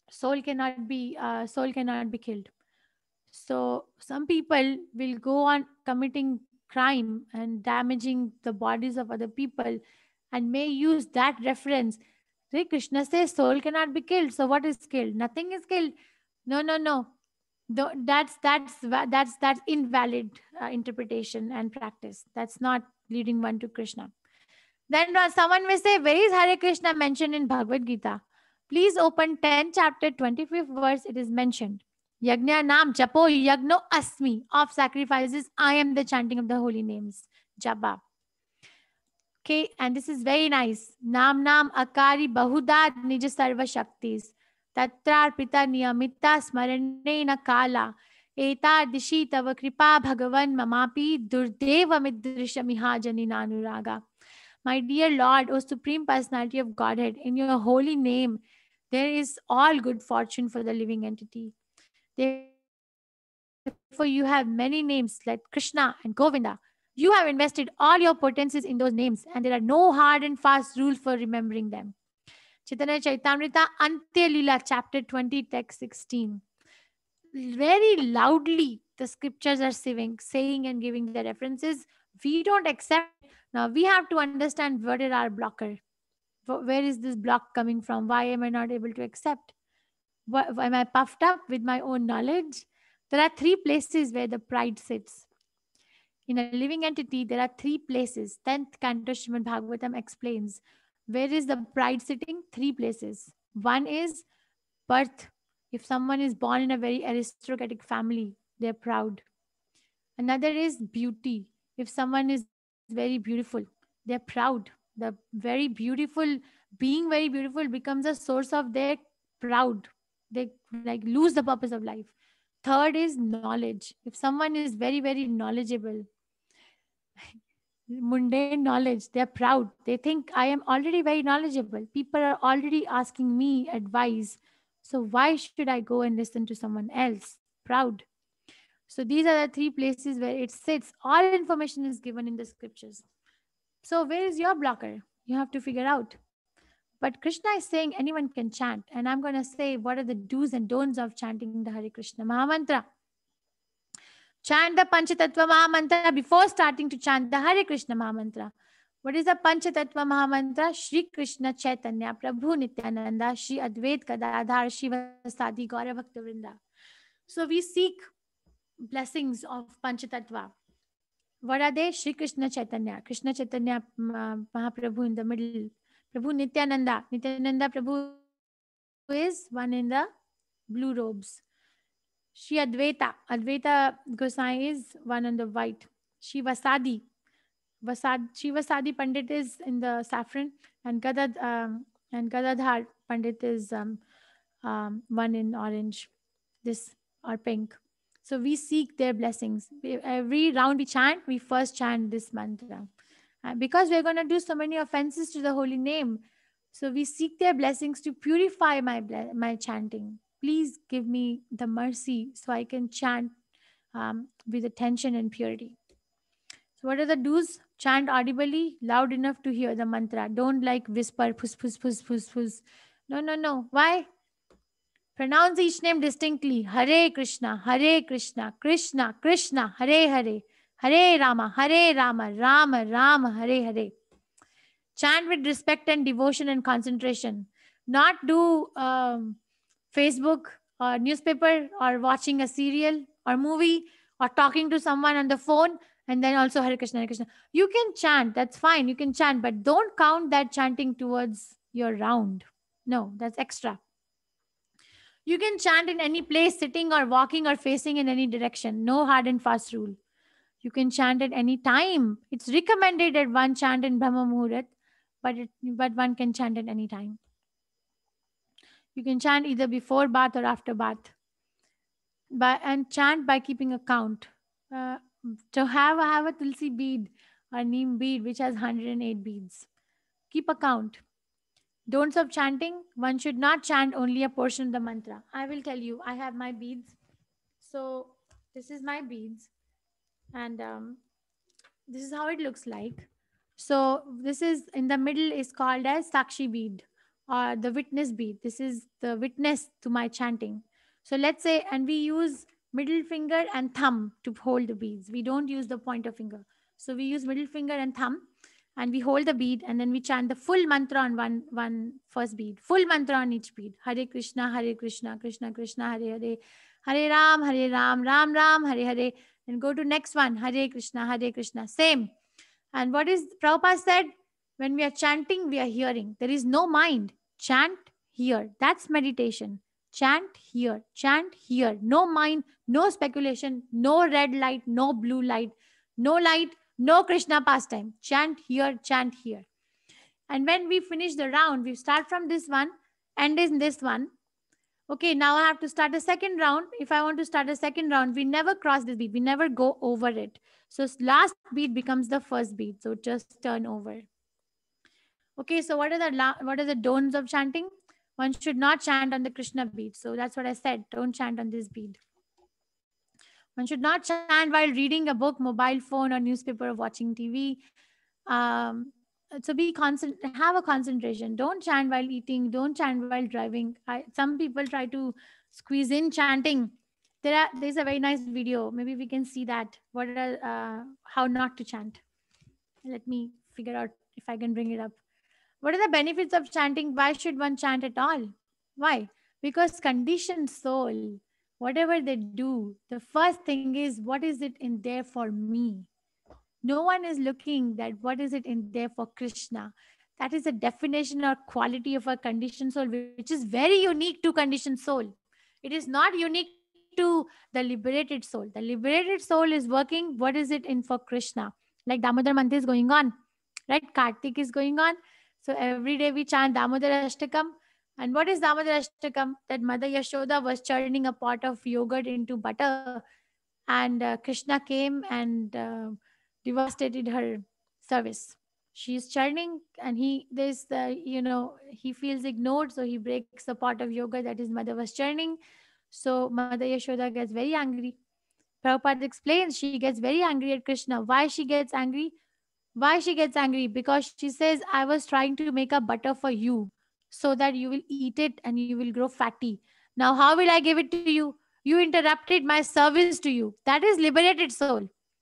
Speaker 1: soul cannot be uh, soul cannot be killed. So some people will go on committing crime and damaging the bodies of other people and may use that reference. Hey, Krishna says soul cannot be killed. So what is killed? Nothing is killed. No, no, no. Tho- That's that's va- that's that's invalid uh, interpretation and practice. That's not leading one to Krishna. Then uh, someone may say, where is Hare Krishna mentioned in Bhagavad Gita? Please open tenth chapter, twenty-fifth verse. It is mentioned. Yagna nam japo yagno asmi. Of sacrifices, I am the chanting of the holy names. Japa. Okay, and this is very nice. Nam nam akari bahudad nija sarva shaktis. Tatrar pita niyamita smarane na kala. Eta dishi tava kripa bhagavan mamapi durdeva midrisha mihajani nanuraga. My dear Lord, O Supreme Personality of Godhead, in your holy name, there is all good fortune for the living entity. Therefore, you have many names like Krishna and Govinda. You have invested all your potencies in those names, and there are no hard and fast rules for remembering them. Chaitanya Chaitamrita Antya Leela, chapter twenty, text sixteen. Very loudly, the scriptures are saying, saying and giving the references. We don't accept it. Now we have to understand what is our blocker. Wh- Where is this block coming from? Why am I not able to accept? Why, am I puffed up with my own knowledge? There are three places where the pride sits. In a living entity, there are three places. tenth Canto Srimad Bhagavatam explains. Where is the pride sitting? Three places. One is birth. If someone is born in a very aristocratic family, they're proud. Another is beauty. If someone is very beautiful, they're proud. The very beautiful, being very beautiful becomes a source of their proud. They like lose the purpose of life. Third is knowledge. If someone is very, very knowledgeable, mundane knowledge, they're proud. They think I am already very knowledgeable. People are already asking me advice. So why should I go and listen to someone else? Proud. So these are the three places where it sits. All information is given in the scriptures. So where is your blocker? You have to figure out. But Krishna is saying anyone can chant. And I'm going to say what are the do's and don'ts of chanting the Hare Krishna Mahamantra. Chant the Panchatattva Mahamantra before starting to chant the Hare Krishna Mahamantra. What is the Panchatattva Mahamantra? Shri Krishna Chaitanya Prabhu Nityananda Shri Advait Gadadhar Shivasadi Gaura Bhaktivinoda. So we seek blessings of Panchatattva. What are they? Shri Krishna Chaitanya. Krishna Chaitanya uh, Mahaprabhu in the middle. Prabhu Nityananda. Nityananda Prabhu is one in the blue robes. Shri Advaita. Advaita Gosai is one on the white. Shri Vasadi. Vasad, Shri Vasadi Pandit is in the saffron, and Gadad um, and Gadadhar Pandit is um, um, one in orange, this or pink. So we seek their blessings. We- Every round we chant, we first chant this mantra. Uh, because we're going to do so many offenses to the holy name. So we seek their blessings to purify my, ble- my chanting. Please give me the mercy so I can chant um, with attention and purity. So what are the do's? Chant audibly, loud enough to hear the mantra. Don't like whisper, pus, pus, pus, pus, pus. No, no, no. Why? Pronounce each name distinctly. Hare Krishna, Hare Krishna, Krishna, Krishna, Hare Hare, Hare Rama, Hare Rama, Rama, Rama, Hare Hare. Chant with respect and devotion and concentration. Not do um, Facebook or newspaper or watching a serial or movie or talking to someone on the phone and then also Hare Krishna, Hare Krishna. You can chant, that's fine, you can chant, but don't count that chanting towards your round. No, that's extra. You can chant in any place, sitting or walking or facing in any direction. No hard and fast rule. You can chant at any time. It's recommended that one chant in Brahma Muhurat, but, it, but one can chant at any time. You can chant either before bath or after bath. By, and chant by keeping a count. Uh, to have, have a tulsi bead or neem bead which has one hundred eight beads. Keep a count. Don'ts of chanting. One should not chant only a portion of the mantra. I will tell you, I have my beads. So this is my beads. And um, this is how it looks like. So this is in the middle is called as Sakshi bead. or the witness bead. This is the witness to my chanting. So let's say, and we use middle finger and thumb to hold the beads. We don't use the pointer finger. So we use middle finger and thumb, and we hold the bead, and then we chant the full mantra on one one first bead. Full mantra on each bead. Hare Krishna, Hare Krishna, Krishna Krishna, Hare Hare, Hare Ram, Hare Ram, Ram Ram, Hare Hare. Then go to next one. Hare Krishna, Hare Krishna. Same. And what is Prabhupada said? When we are chanting, we are hearing. There is no mind. Chant, hear. That's meditation. Chant, hear. Chant, hear. No mind, no speculation, no red light, no blue light, no light, no Krishna pastime. Chant, hear, chant, hear. And when we finish the round, we start from this one, end in this one. Okay, now I have to start a second round. If I want to start a second round, we never cross this beat. We never go over it. So last beat becomes the first beat. So just turn over. Okay, so what are the la- what are the don'ts of chanting? One should not chant on the Krishna beat. So that's what I said. Don't chant on this beat. One should not chant while reading a book, mobile phone, or newspaper, or watching T V. Um, so be constant. Have a concentration. Don't chant while eating. Don't chant while driving. I, some people try to squeeze in chanting. There are there's a very nice video. Maybe we can see that. What are uh, how not to chant? Let me figure out if I can bring it up. What are the benefits of chanting? Why should one chant at all? Why? Because conditioned soul, whatever they do, the first thing is, what is it in there for me? No one is looking that what is it in there for Krishna. That is a definition or quality of a conditioned soul, which is very unique to conditioned soul. It is not unique to the liberated soul. The liberated soul is working, what is it in for Krishna? Like Damodar Mantra is going on, right? Kartik is going on. So every day we chant Damodar Ashtakam. And what is Damodar Ashtakam? That Mother Yashoda was churning a pot of yogurt into butter, and uh, Krishna came and uh, devastated her service. She's churning, and he there's the you know he feels ignored, so he breaks a pot of yogurt that his mother was churning. So Mother Yashoda gets very angry. Prabhupada explains she gets very angry at Krishna. Why she gets angry? Why she gets angry? Because she says, I was trying to make a butter for you so that you will eat it and you will grow fatty. Now, how will I give it to you? You interrupted my service to you. That is liberated soul.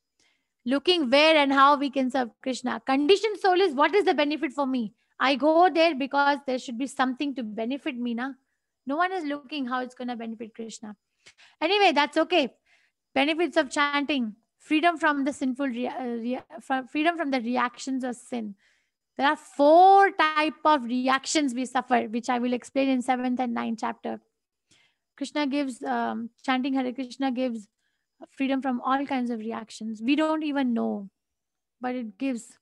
Speaker 1: Looking where and how we can serve Krishna. Conditioned soul is, what is the benefit for me? I go there because there should be something to benefit me. Na? No one is looking how it's going to benefit Krishna. Anyway, that's okay. Benefits of chanting: freedom from the sinful rea- uh, rea- from freedom from the reactions of sin. There are four type of reactions we suffer, which I will explain in seventh and ninth chapter. Krishna gives um, chanting Hare Krishna gives freedom from all kinds of reactions. We don't even know, but it gives.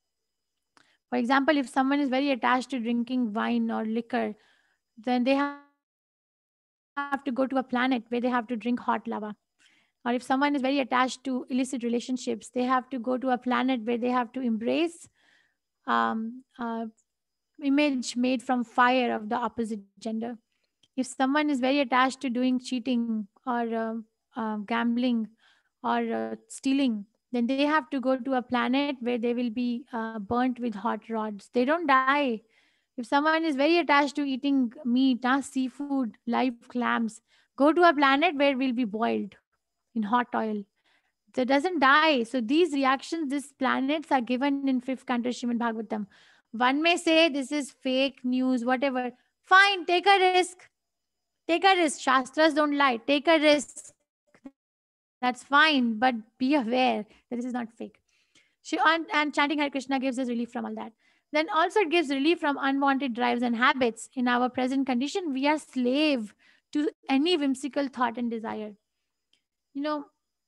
Speaker 1: For example, if someone is very attached to drinking wine or liquor, then they have to go to a planet where they have to drink hot lava. Or if someone is very attached to illicit relationships, they have to go to a planet where they have to embrace um, uh, image made from fire of the opposite gender. If someone is very attached to doing cheating or uh, uh, gambling or uh, stealing, then they have to go to a planet where they will be uh, burnt with hot rods. They don't die. If someone is very attached to eating meat, uh, seafood, live clams, go to a planet where we'll be boiled in hot oil. That doesn't die. So these reactions, these planets are given in fifth canto Srimad Bhagavatam. One may say this is fake news, whatever. Fine, take a risk. Take a risk. Shastras don't lie. Take a risk. That's fine, but be aware that this is not fake. She, and, and chanting Hare Krishna gives us relief from all that. Then also it gives relief from unwanted drives and habits. In our present condition, we are slave to any whimsical thought and desire. You know,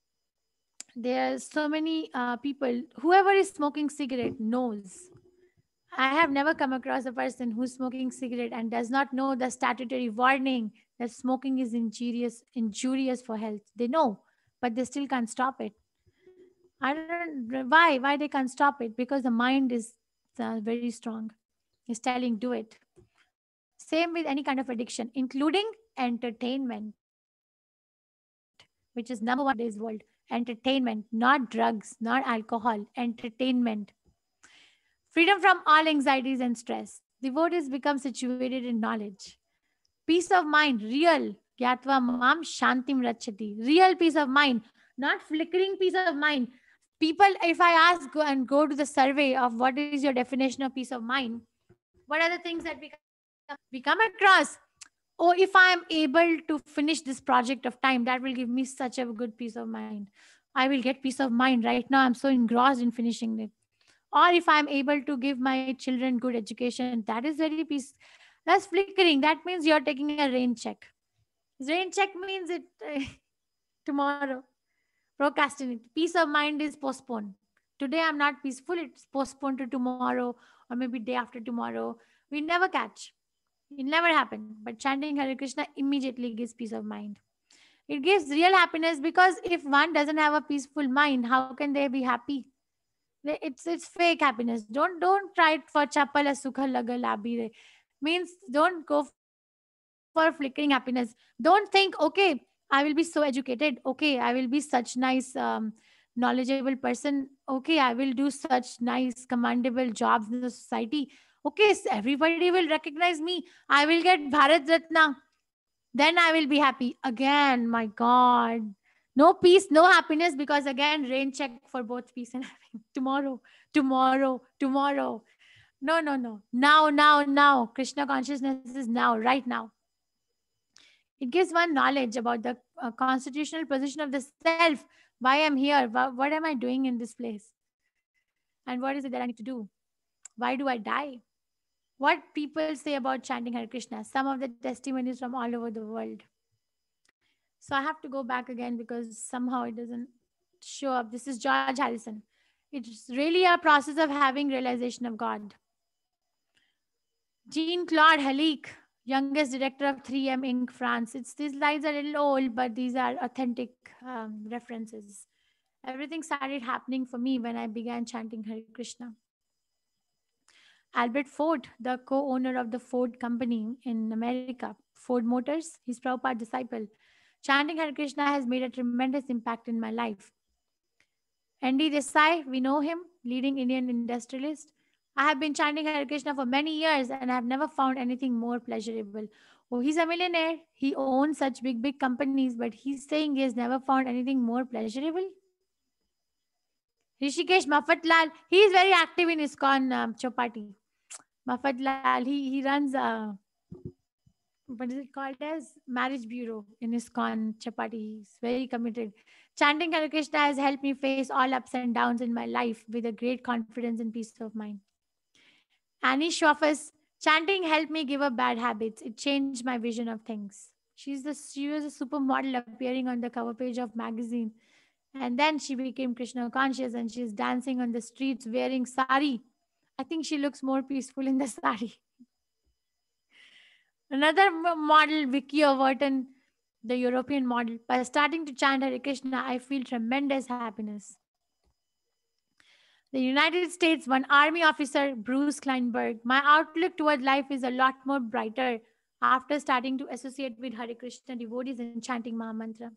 Speaker 1: there are so many uh, people, whoever is smoking cigarette knows. I have never come across a person who's smoking cigarette and does not know the statutory warning that smoking is injurious injurious for health. They know, but they still can't stop it. I don't why why they can't stop it, because the mind is uh, very strong. It's telling do it. Same with any kind of addiction, including entertainment, which is number one in today's world. Entertainment, not drugs, not alcohol, entertainment. Freedom from all anxieties and stress. Devotees become situated in knowledge. Peace of mind, real. Gyatva mam shantim rachati. Real peace of mind, not flickering peace of mind. People, if I ask go and go to the survey of what is your definition of peace of mind, what are the things that we come across? We come across, oh, if I am able to finish this project of time, that will give me such a good peace of mind. I will get peace of mind. Right now, I'm so engrossed in finishing it. Or if I'm able to give my children good education, that is very peace. That's flickering. That means you're taking a rain check. Rain check means it tomorrow. Procrastinate. Peace of mind is postponed. Today I'm not peaceful. It's postponed to tomorrow or maybe day after tomorrow. We never catch. It never happened. But chanting Hare Krishna immediately gives peace of mind. It gives real happiness because if one doesn't have a peaceful mind, how can they be happy? It's it's fake happiness. Don't don't try it for chapala sukha laga labire. Means don't go for flickering happiness. Don't think, okay, I will be so educated. Okay, I will be such nice, um, knowledgeable person. Okay, I will do such nice, commendable jobs in the society. Okay, so everybody will recognize me. I will get Bharat Ratna. Then I will be happy. Again, my God. No peace, no happiness because again, rain check for both peace and happiness. Tomorrow, tomorrow, tomorrow. No, no, no. Now, now, now. Krishna consciousness is now, right now. It gives one knowledge about the uh, constitutional position of the self. Why I'm here. Wha- What am I doing in this place? And what is it that I need to do? Why do I die? What people say about chanting Hare Krishna. Some of the testimonies from all over the world. So I have to go back again because somehow it doesn't show up. This is George Harrison. It's really a process of having realization of God. Jean-Claude Halique, youngest director of three M Incorporated. France. It's these slides are a little old, but these are authentic um, references. Everything started happening for me when I began chanting Hare Krishna. Albert Ford, the co-owner of the Ford company in America, Ford Motors, he's Prabhupada disciple. Chanting Hare Krishna has made a tremendous impact in my life. N D Desai, we know him, leading Indian industrialist. I have been chanting Hare Krishna for many years and I have never found anything more pleasurable. Oh, he's a millionaire. He owns such big, big companies, but he's saying he has never found anything more pleasurable. Rishikesh Mafatlal, he is very active in ISKCON um, Chopati. Mafatlal, he, he runs a, what is it called as? Marriage Bureau in ISKCON Chapati. He's very committed. Chanting Hare Krishna has helped me face all ups and downs in my life with a great confidence and peace of mind. Annie Schwaffers, chanting helped me give up bad habits. It changed my vision of things. She's the she was a supermodel appearing on the cover page of magazine. And then she became Krishna conscious and she's dancing on the streets wearing sari. I think she looks more peaceful in the sari. Another model, Vicky Overton, the European model. By starting to chant Hare Krishna, I feel tremendous happiness. The United States, one army officer, Bruce Kleinberg. My outlook toward life is a lot more brighter after starting to associate with Hare Krishna devotees and chanting Mahamantra.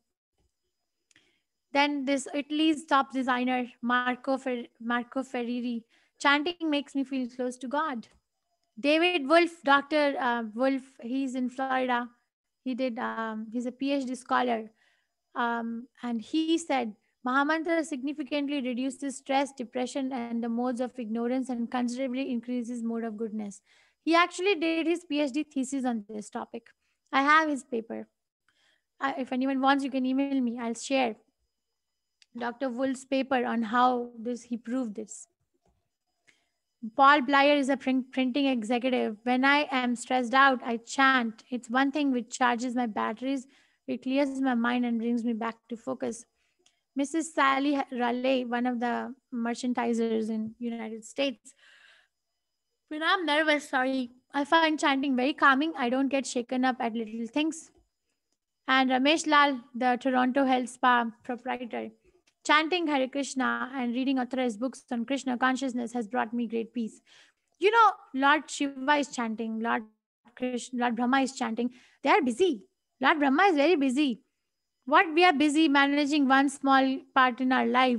Speaker 1: Then this Italy's top designer, Marco, Fer- Marco Ferreri. Chanting makes me feel close to God. David Wolf, Doctor Uh, Wolf, he's in Florida. He did. Um, he's a PhD scholar, um, and he said Mahamantra significantly reduces stress, depression, and the modes of ignorance, and considerably increases mode of goodness. He actually did his PhD thesis on this topic. I have his paper. Uh, if anyone wants, you can email me. I'll share Doctor Wolf's paper on how this he proved this. Paul Blyer is a print, printing executive. When I am stressed out, I chant. It's one thing which charges my batteries, it clears my mind and brings me back to focus. Missus Sally Raleigh, one of the merchandisers in United States. When I'm nervous, sorry, I find chanting very calming. I don't get shaken up at little things. And Ramesh Lal, the Toronto Health Spa proprietor. Chanting Hare Krishna and reading authorized books on Krishna consciousness has brought me great peace. You know, Lord Shiva is chanting, Lord Krishna, Lord Brahma is chanting. They are busy. Lord Brahma is very busy. What we are busy managing one small part in our life,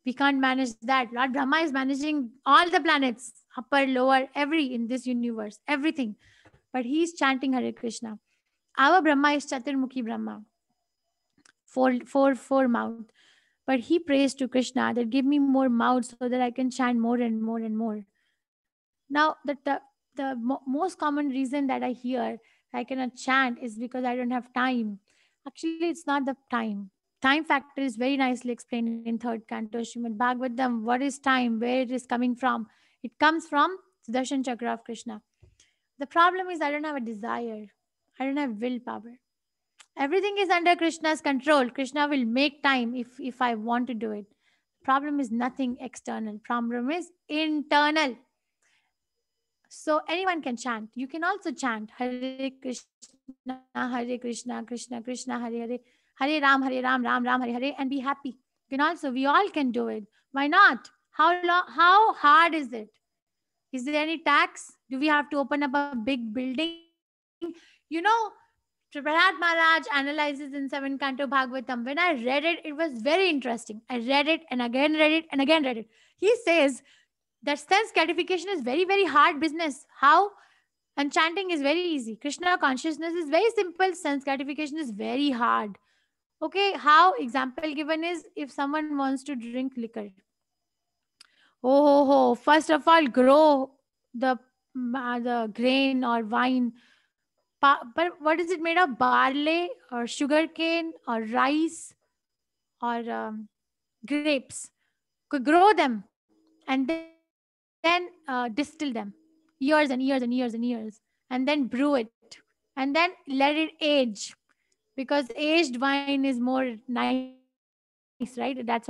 Speaker 1: We can't manage that. Lord Brahma is managing all the planets, upper, lower, every in this universe, everything. But he is chanting Hare Krishna. Our Brahma is Chaturmukhi Brahma, four, four, four mouth. But he prays to Krishna that give me more mouths so that I can chant more and more and more. Now, the, the, the mo- most common reason that I hear I cannot chant is because I don't have time. Actually, it's not the time. Time factor is very nicely explained in third canto Srimad Bhagavatam. What is time? Where it is coming from? It comes from Sudarshan Chakra of Krishna. The problem is I don't have a desire. I don't have willpower. Everything is under Krishna's control. Krishna will make time if, if I want to do it. Problem is nothing external. Problem is internal. So anyone can chant. You can also chant Hare Krishna, Hare Krishna, Krishna Krishna, Hare Hare, Hare Ram, Hare Ram, Ram Ram, Hare Hare, and be happy. You can also, we all can do it. Why not? How long, how hard is it? Is there any tax? Do we have to open up a big building? You know, Prahlad Maharaj analyzes in seven Canto Bhagavatam. When I read it, it was very interesting. I read it and again read it and again read it. He says that sense gratification is very, very hard business. How? And chanting is very easy. Krishna consciousness is very simple. Sense gratification is very hard. Okay, how? Example given is if someone wants to drink liquor. Oh, ho, ho. First of all, grow the, uh, the grain or wine. Pa- but what is it made of? Barley or sugar cane or rice or um, grapes. Could grow them and then uh, distill them years and years and years and years and then brew it and then let it age because aged wine is more nice, right? That's what I've heard.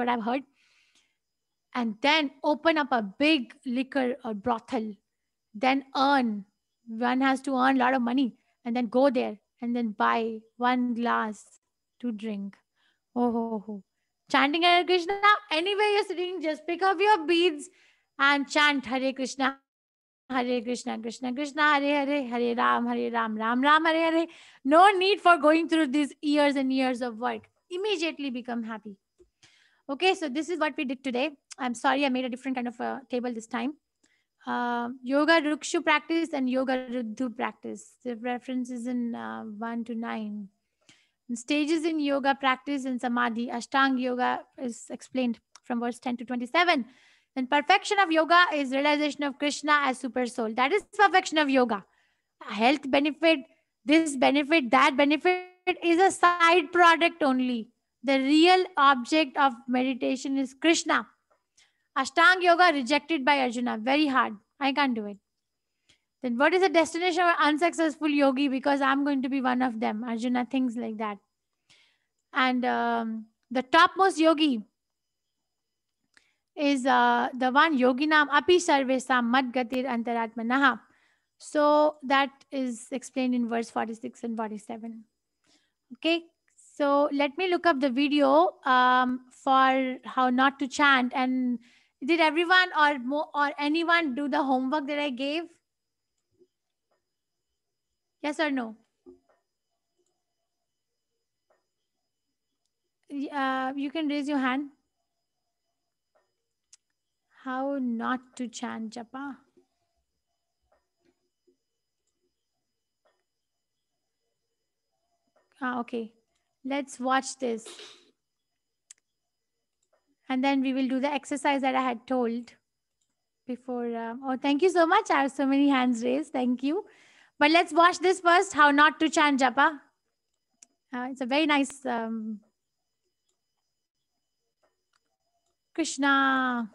Speaker 1: And then open up a big liquor or brothel, then earn. One has to earn a lot of money and then go there and then buy one glass to drink. Oh, ho, ho. Chanting Hare Krishna, anywhere you're sitting, just pick up your beads and chant Hare Krishna, Hare Krishna, Krishna Krishna, Hare Hare, Hare Ram, Hare Ram, Ram Ram, Hare Hare. No need for going through these years and years of work. Immediately become happy. Okay, so this is what we did today. I'm sorry I made a different kind of a table this time. Uh, yoga Rukshu practice and Yoga Ruddhu practice. The reference is in uh, one to nine. And stages in yoga practice and samadhi. Ashtanga yoga is explained from verse ten to twenty-seven. And perfection of yoga is realization of Krishna as super soul. That is perfection of yoga. Health benefit, this benefit, that benefit is a side product only. The real object of meditation is Krishna. Ashtanga yoga rejected by Arjuna. Very hard. I can't do it. Then what is the destination of an unsuccessful yogi? Because I'm going to be one of them. Arjuna thinks like that. And um, the topmost yogi is uh, the one yoginam api sarvesam madgatir antaratmanaha. So that is explained in verse forty-six and forty-seven. Okay. So let me look up the video um, for how not to chant. And did everyone or mo- or anyone do the homework that I gave? Yes or no? Uh, you can raise your hand. How not to chant japa? Ah, okay. Let's watch this. And then we will do the exercise that I had told before. Um, oh, thank you so much. I have so many hands raised. Thank you. But let's watch this first, how not to chant japa. Uh, it's a very nice um, Krishna.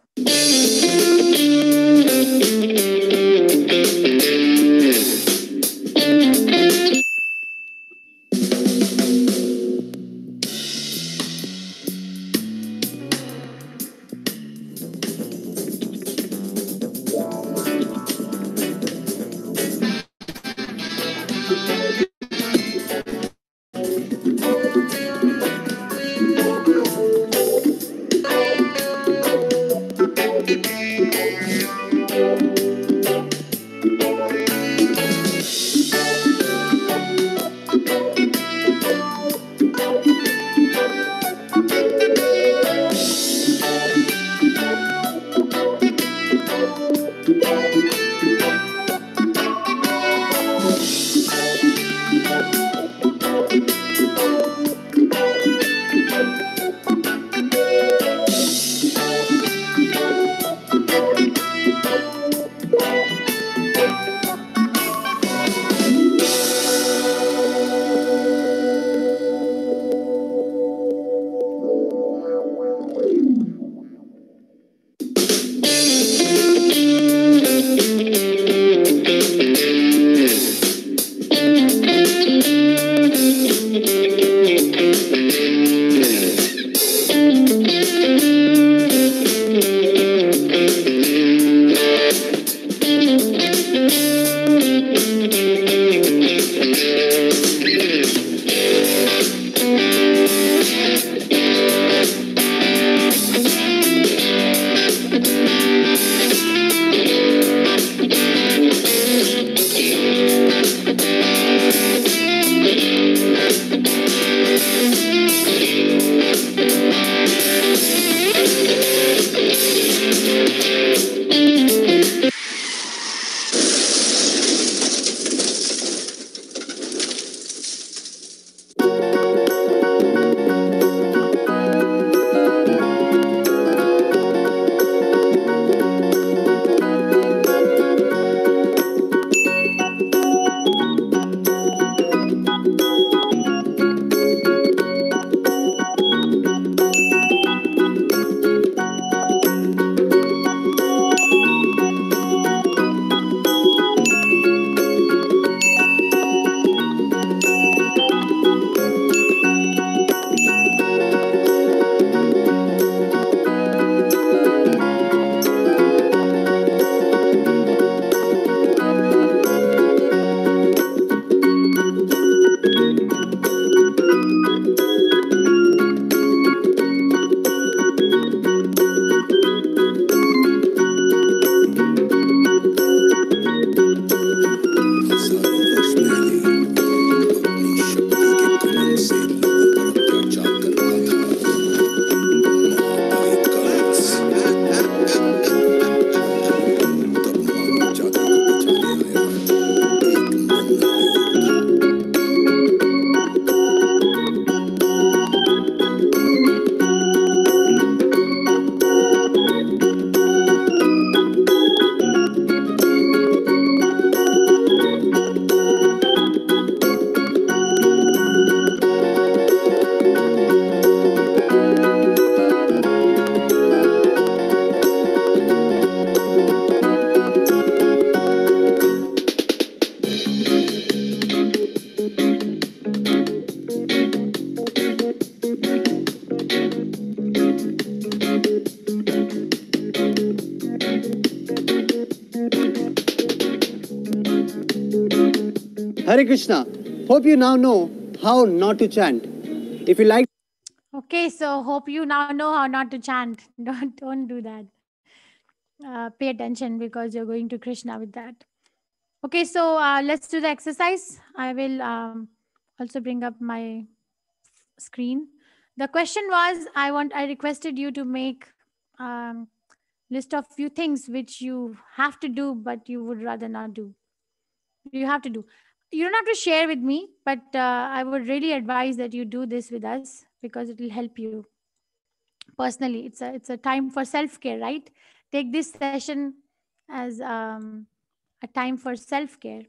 Speaker 4: Hare Krishna. Hope you now know how not to chant. If you like.
Speaker 1: Okay, so hope you now know how not to chant. Don't don't do that. Uh, pay attention because you're going to Krishna with that. Okay, so uh, let's do the exercise. I will um, also bring up my screen. The question was, I want, I requested you to make um, list of few things which you have to do, but you would rather not do. You have to do. You don't have to share with me, but uh, I would really advise that you do this with us because it will help you personally. It's a it's a time for self care, right? Take this session as um, a time for self care.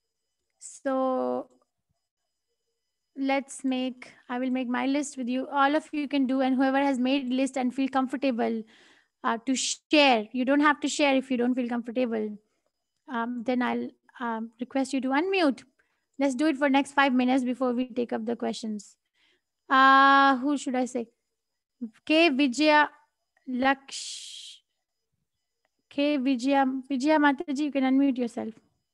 Speaker 1: So let's make, I will make my list with you. All of you can do, and whoever has made list and feel comfortable uh, to share. You don't have to share if you don't feel comfortable. Um, then I'll um, request you to unmute. Let's do it for next five minutes before we take up the questions. Uh, who should I say? K. Vijaya Laksh. K. Vijaya, Vijaya Mataji, you can unmute yourself.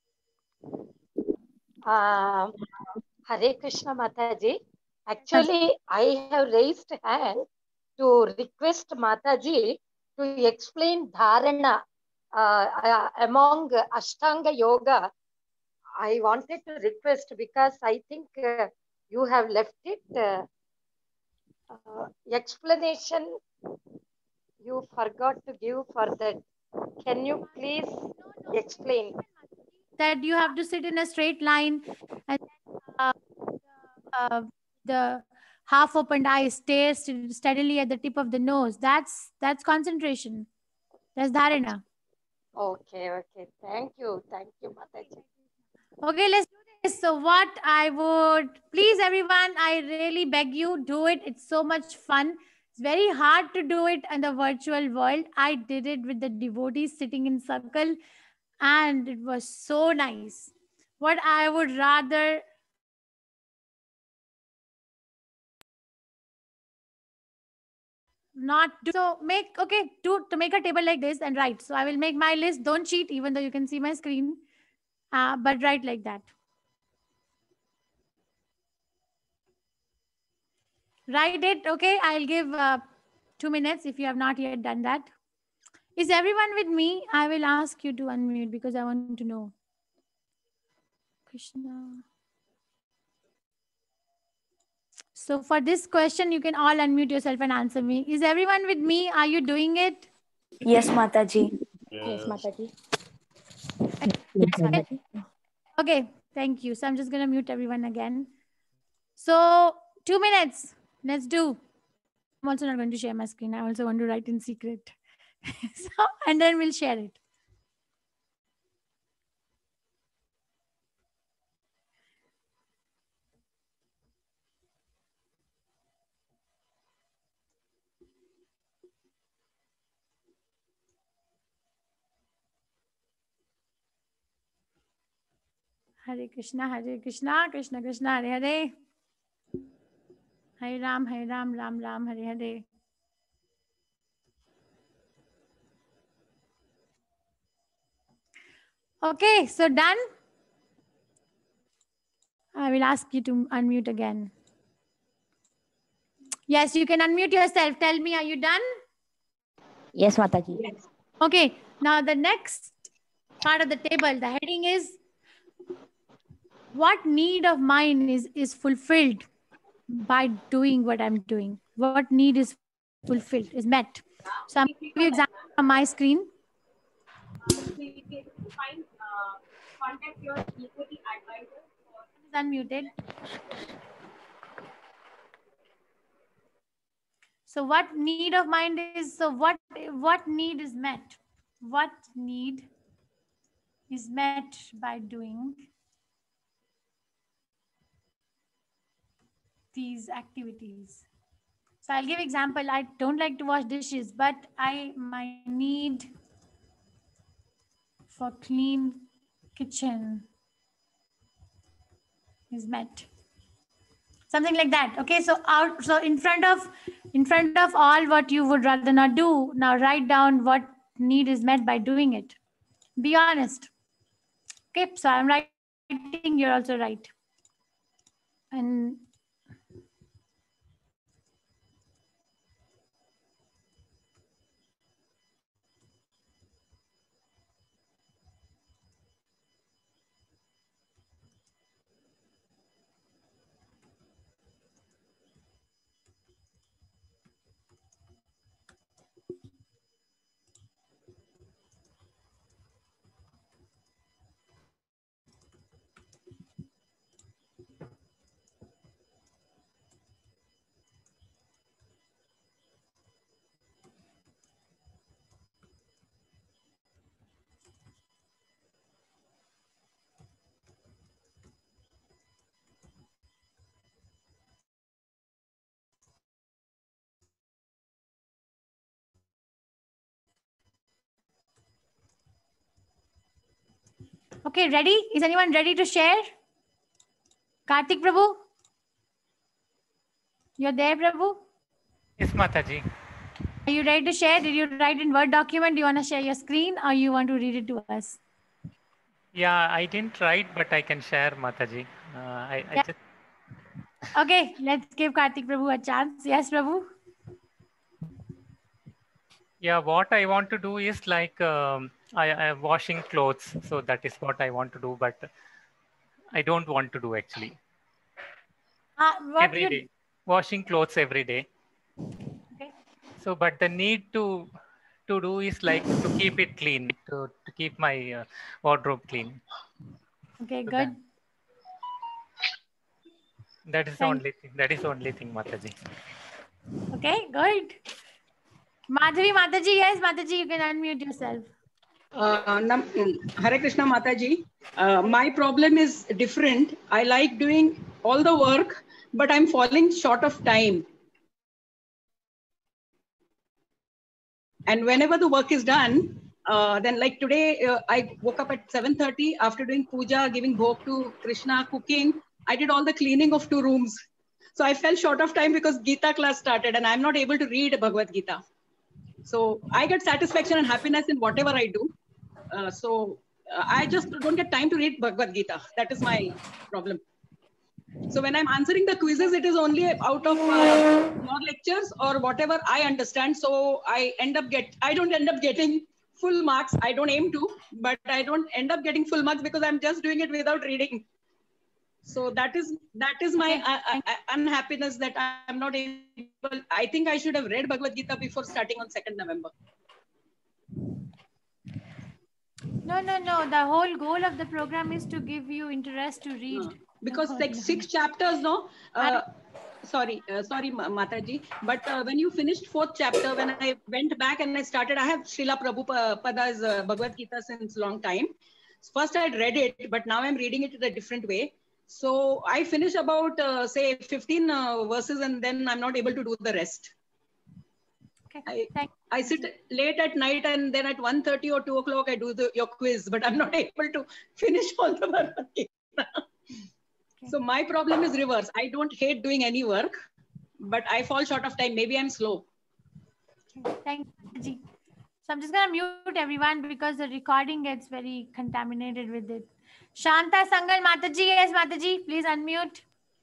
Speaker 5: Uh, Hare Krishna Mataji. Actually, I have raised hand to request Mataji to explain dharana uh, uh, among Ashtanga Yoga. I wanted to request because I think uh, you have left it. Uh, uh, explanation you forgot to give for that. Can you please explain?
Speaker 1: That you have to sit in a straight line and uh, uh, the half opened eyes stare st- steadily at the tip of the nose. That's that's concentration. That's dharana.
Speaker 5: Okay, okay. Thank you. Thank you, Mataji.
Speaker 1: Okay, let's do this. So what I would, please everyone, I really beg you, do it. It's so much fun. It's very hard to do it in the virtual world. I did it with the devotees sitting in circle and it was so nice. What I would rather not do, so make, okay, do to make a table like this and write. So I will make my list. Don't cheat, even though you can see my screen, uh, but write like that. Write it. Okay, I'll give uh, two minutes if you have not yet done that. Is everyone with me? I will ask you to unmute because I want to know. Krishna. So for this question, you can all unmute yourself and answer me. Is everyone with me? Are you doing it?
Speaker 6: Yes, Mataji.
Speaker 2: Yes, Mataji.
Speaker 6: Yes, Mataji.
Speaker 1: Okay, thank you. So I'm just going to mute everyone again. So two minutes. Let's do. I'm also not going to share my screen. I also want to write in secret. So, and then we'll share it. Hare Krishna, Hare Krishna, Krishna Krishna, Hare Hare. Hare Ram, Hare Ram, Ram Ram, Hare Hare. Okay, so done. I will ask you to unmute again. Yes, you can unmute yourself. Tell me, are you done?
Speaker 6: Yes, Mataji.
Speaker 1: Okay, now the next part of the table, the heading is what need of mine is, is fulfilled by doing what I'm doing? What need is fulfilled, is met? So I'm going to give you example on my screen. Contact your equity advisor. Is unmuted. So what need of mind is, so what what need is met? What need is met by doing these activities? So I'll give example. I don't like to wash dishes, but I my need for clean kitchen is met. Something like that. Okay, so out, so in front of in front of all what you would rather not do, now write down what need is met by doing it. Be honest. Okay, so I'm writing writing, you're also right. And okay, ready? Is anyone ready to share? Karthik Prabhu? You're there, Prabhu?
Speaker 7: Yes, Mataji.
Speaker 1: Are you ready to share? Did you write in Word document? Do you want to share your screen or you want to read it to us?
Speaker 7: Yeah, I didn't write, but I can share, Mataji. Uh, I, I
Speaker 1: Yeah.
Speaker 7: just
Speaker 1: Okay, let's give Karthik Prabhu a chance. Yes, Prabhu?
Speaker 7: yeah. What I want to do is like um, I I am washing clothes, so that is what I want to do, but I don't want to do actually.
Speaker 1: Uh, what
Speaker 7: Every
Speaker 1: you
Speaker 7: day, washing clothes every day.
Speaker 1: okay.
Speaker 7: So, but the need to to do is like to keep it clean, to, to keep my uh, wardrobe clean.
Speaker 1: Okay,
Speaker 7: So
Speaker 1: good.
Speaker 7: that, that is the
Speaker 1: Thank
Speaker 7: only thing. That is the only thing, Mataji.
Speaker 1: Okay, good. Madhavi Mataji, yes, Mataji, you can unmute yourself.
Speaker 8: Uh, Nam- Hare Krishna Mataji. Uh, my problem is different. I like doing all the work, but I'm falling short of time. And whenever the work is done, uh, then like today, uh, I woke up at seven thirty after doing puja, giving bhog to Krishna, cooking. I did all the cleaning of two rooms. So I fell short of time because Gita class started and I'm not able to read Bhagavad Gita. So I get satisfaction and happiness in whatever I do. Uh, so uh, I just don't get time to read Bhagavad Gita. That is my problem. So when I'm answering the quizzes, it is only out of uh, your lectures or whatever I understand. So I end up get, I don't end up getting full marks. I don't aim to, but I don't end up getting full marks because I'm just doing it without reading. So that is that is my uh, uh, unhappiness that I'm not able. I think I should have read Bhagavad Gita before starting on second November.
Speaker 1: No, no, no. The whole goal of the program is to give you interest to read.
Speaker 8: Uh, because like six chapters, no. Uh, sorry, uh, sorry, Mataji. But uh, when you finished fourth chapter, when I went back and I started, I have Srila Prabhupada's uh, Bhagavad Gita since long time. First, I had read it, but now I'm reading it in a different way. So I finish about uh, say fifteen uh, verses, and then I'm not able to do the rest.
Speaker 1: Okay.
Speaker 8: I, I sit late at night and then at one thirty or two o'clock I do the, your quiz, but I'm not able to finish all the Bhagavad Gita. Okay. So my problem is reverse. I don't hate doing any work, but I fall short of time. Maybe I'm slow.
Speaker 1: Okay. Thank you. So I'm just going to mute everyone because the recording gets very contaminated with it. Shanta Sangal Mataji, yes, Mataji, please unmute.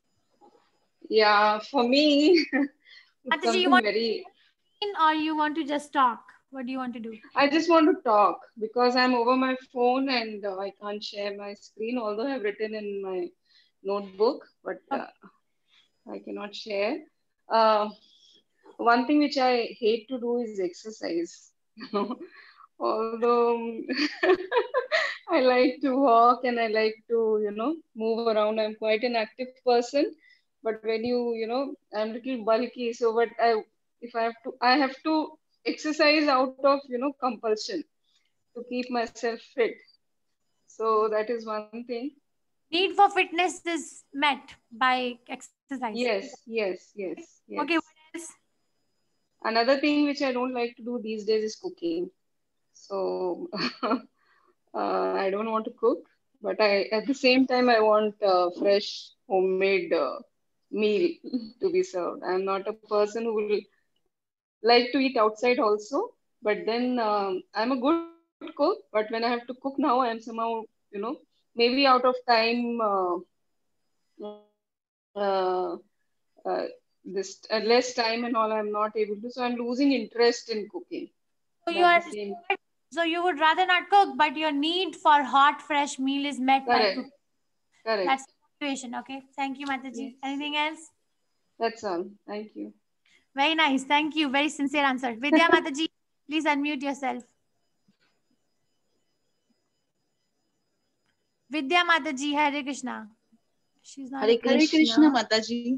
Speaker 9: Yeah, for me,
Speaker 1: Mataji, you want very... to or you want to just talk? What do you want to do?
Speaker 9: I just want to talk because I'm over my phone and uh, I can't share my screen, although I've written in my notebook, but uh, I cannot share. Uh, one thing which I hate to do is exercise. Although I like to walk and I like to, you know, move around. I'm quite an active person, but when you, you know, I'm a little bulky. So, but I, if I have to, I have to exercise out of, you know, compulsion to keep myself fit. So that is one thing.
Speaker 1: Need for fitness is met by exercise.
Speaker 9: Yes, yes, yes, yes.
Speaker 1: Okay, what else?
Speaker 9: Another thing which I don't like to do these days is cooking. So uh, I don't want to cook, but I at the same time I want uh, fresh homemade uh, meal to be served. I'm not a person who will like to eat outside also, but then um, I'm a good cook. But when I have to cook now, I'm somehow you know maybe out of time, uh, uh, uh, this uh, less time and all, I'm not able to. So I'm losing interest in cooking.
Speaker 1: So you are, so you would rather not cook, but your need for hot, fresh meal is met
Speaker 9: Correct.
Speaker 1: by cooking.
Speaker 9: Correct.
Speaker 1: That's the situation. Okay. Thank you, Mataji. Yes. Anything else?
Speaker 9: That's all. Thank you.
Speaker 1: Very nice. Thank you. Very sincere answer. Vidya Mataji, please unmute yourself. Vidya Mataji, Hare Krishna. She's not.
Speaker 10: Hare Krishna, Hare Krishna Mataji.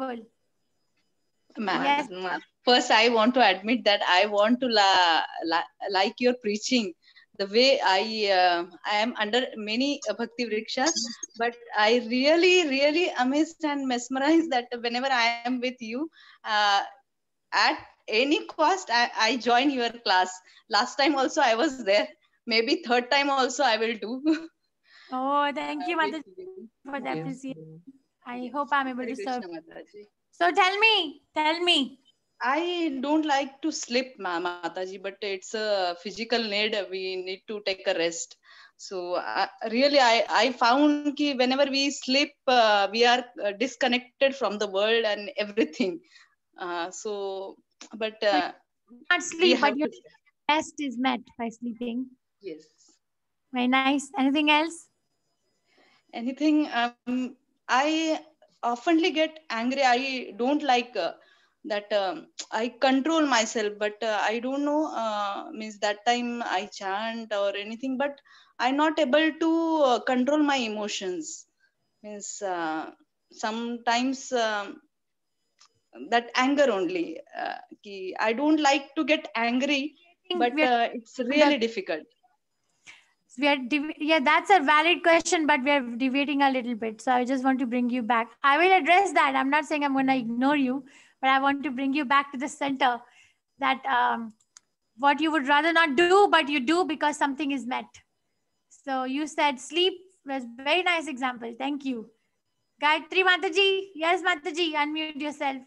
Speaker 1: Yes.
Speaker 10: First, I want to admit that I want to la, la, like your preaching. The way I uh, I am under many uh, Bhakti Vrikshas, but I really, really amazed and mesmerized that whenever I am with you, uh, at any cost, I, I join your class. Last time also I was there. Maybe third time also I will do.
Speaker 1: Oh, thank you, Mataji, for the appreciation. I hope I'm able to serve. So tell me, tell me.
Speaker 10: I don't like to sleep, Mataji, but it's a physical need. We need to take a rest. So uh, really, I, I found that whenever we sleep, uh, we are disconnected from the world and everything. Uh, so, but uh,
Speaker 1: not sleep, but your rest is met by sleeping.
Speaker 10: Yes.
Speaker 1: Very nice. Anything else?
Speaker 10: Anything? Um, I oftenly get angry. I don't like uh, that. Um, I control myself, but uh, I don't know. Uh, means that time I chant or anything, but I'm not able to uh, control my emotions. Means uh, sometimes. Um, that anger only. Uh, I don't like to get angry, but uh, it's really difficult.
Speaker 1: We are yeah, that's a valid question, but we are deviating a little bit. So I just want to bring you back. I will address that. I'm not saying I'm going to ignore you, but I want to bring you back to the center. That um, what you would rather not do, but you do because something is met. So you said sleep was a very nice example. Thank you. Gayatri Mataji. Yes, Mataji, unmute yourself.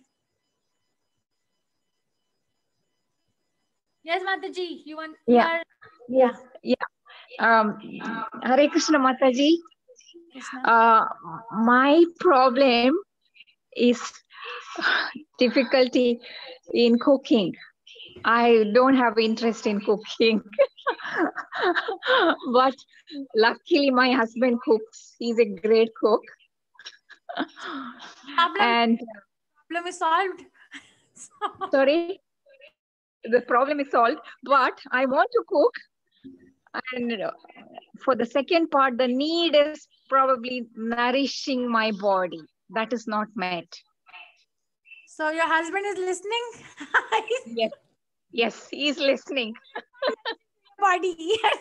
Speaker 1: Yes, Mataji, you want?
Speaker 11: Yeah.
Speaker 1: Are,
Speaker 11: yes. Yeah. Um, Hare Krishna Mataji.
Speaker 1: Krishna.
Speaker 11: Uh, my problem is difficulty in cooking. I don't have interest in cooking. But luckily my husband cooks. He's a great cook.
Speaker 1: Problem,
Speaker 11: and
Speaker 1: problem is solved.
Speaker 11: Sorry? The problem is solved, but I want to cook. And for the second part, the need is probably nourishing my body. That is not met.
Speaker 1: So your husband is listening?
Speaker 11: Yes. Yes, he is listening.
Speaker 1: Body.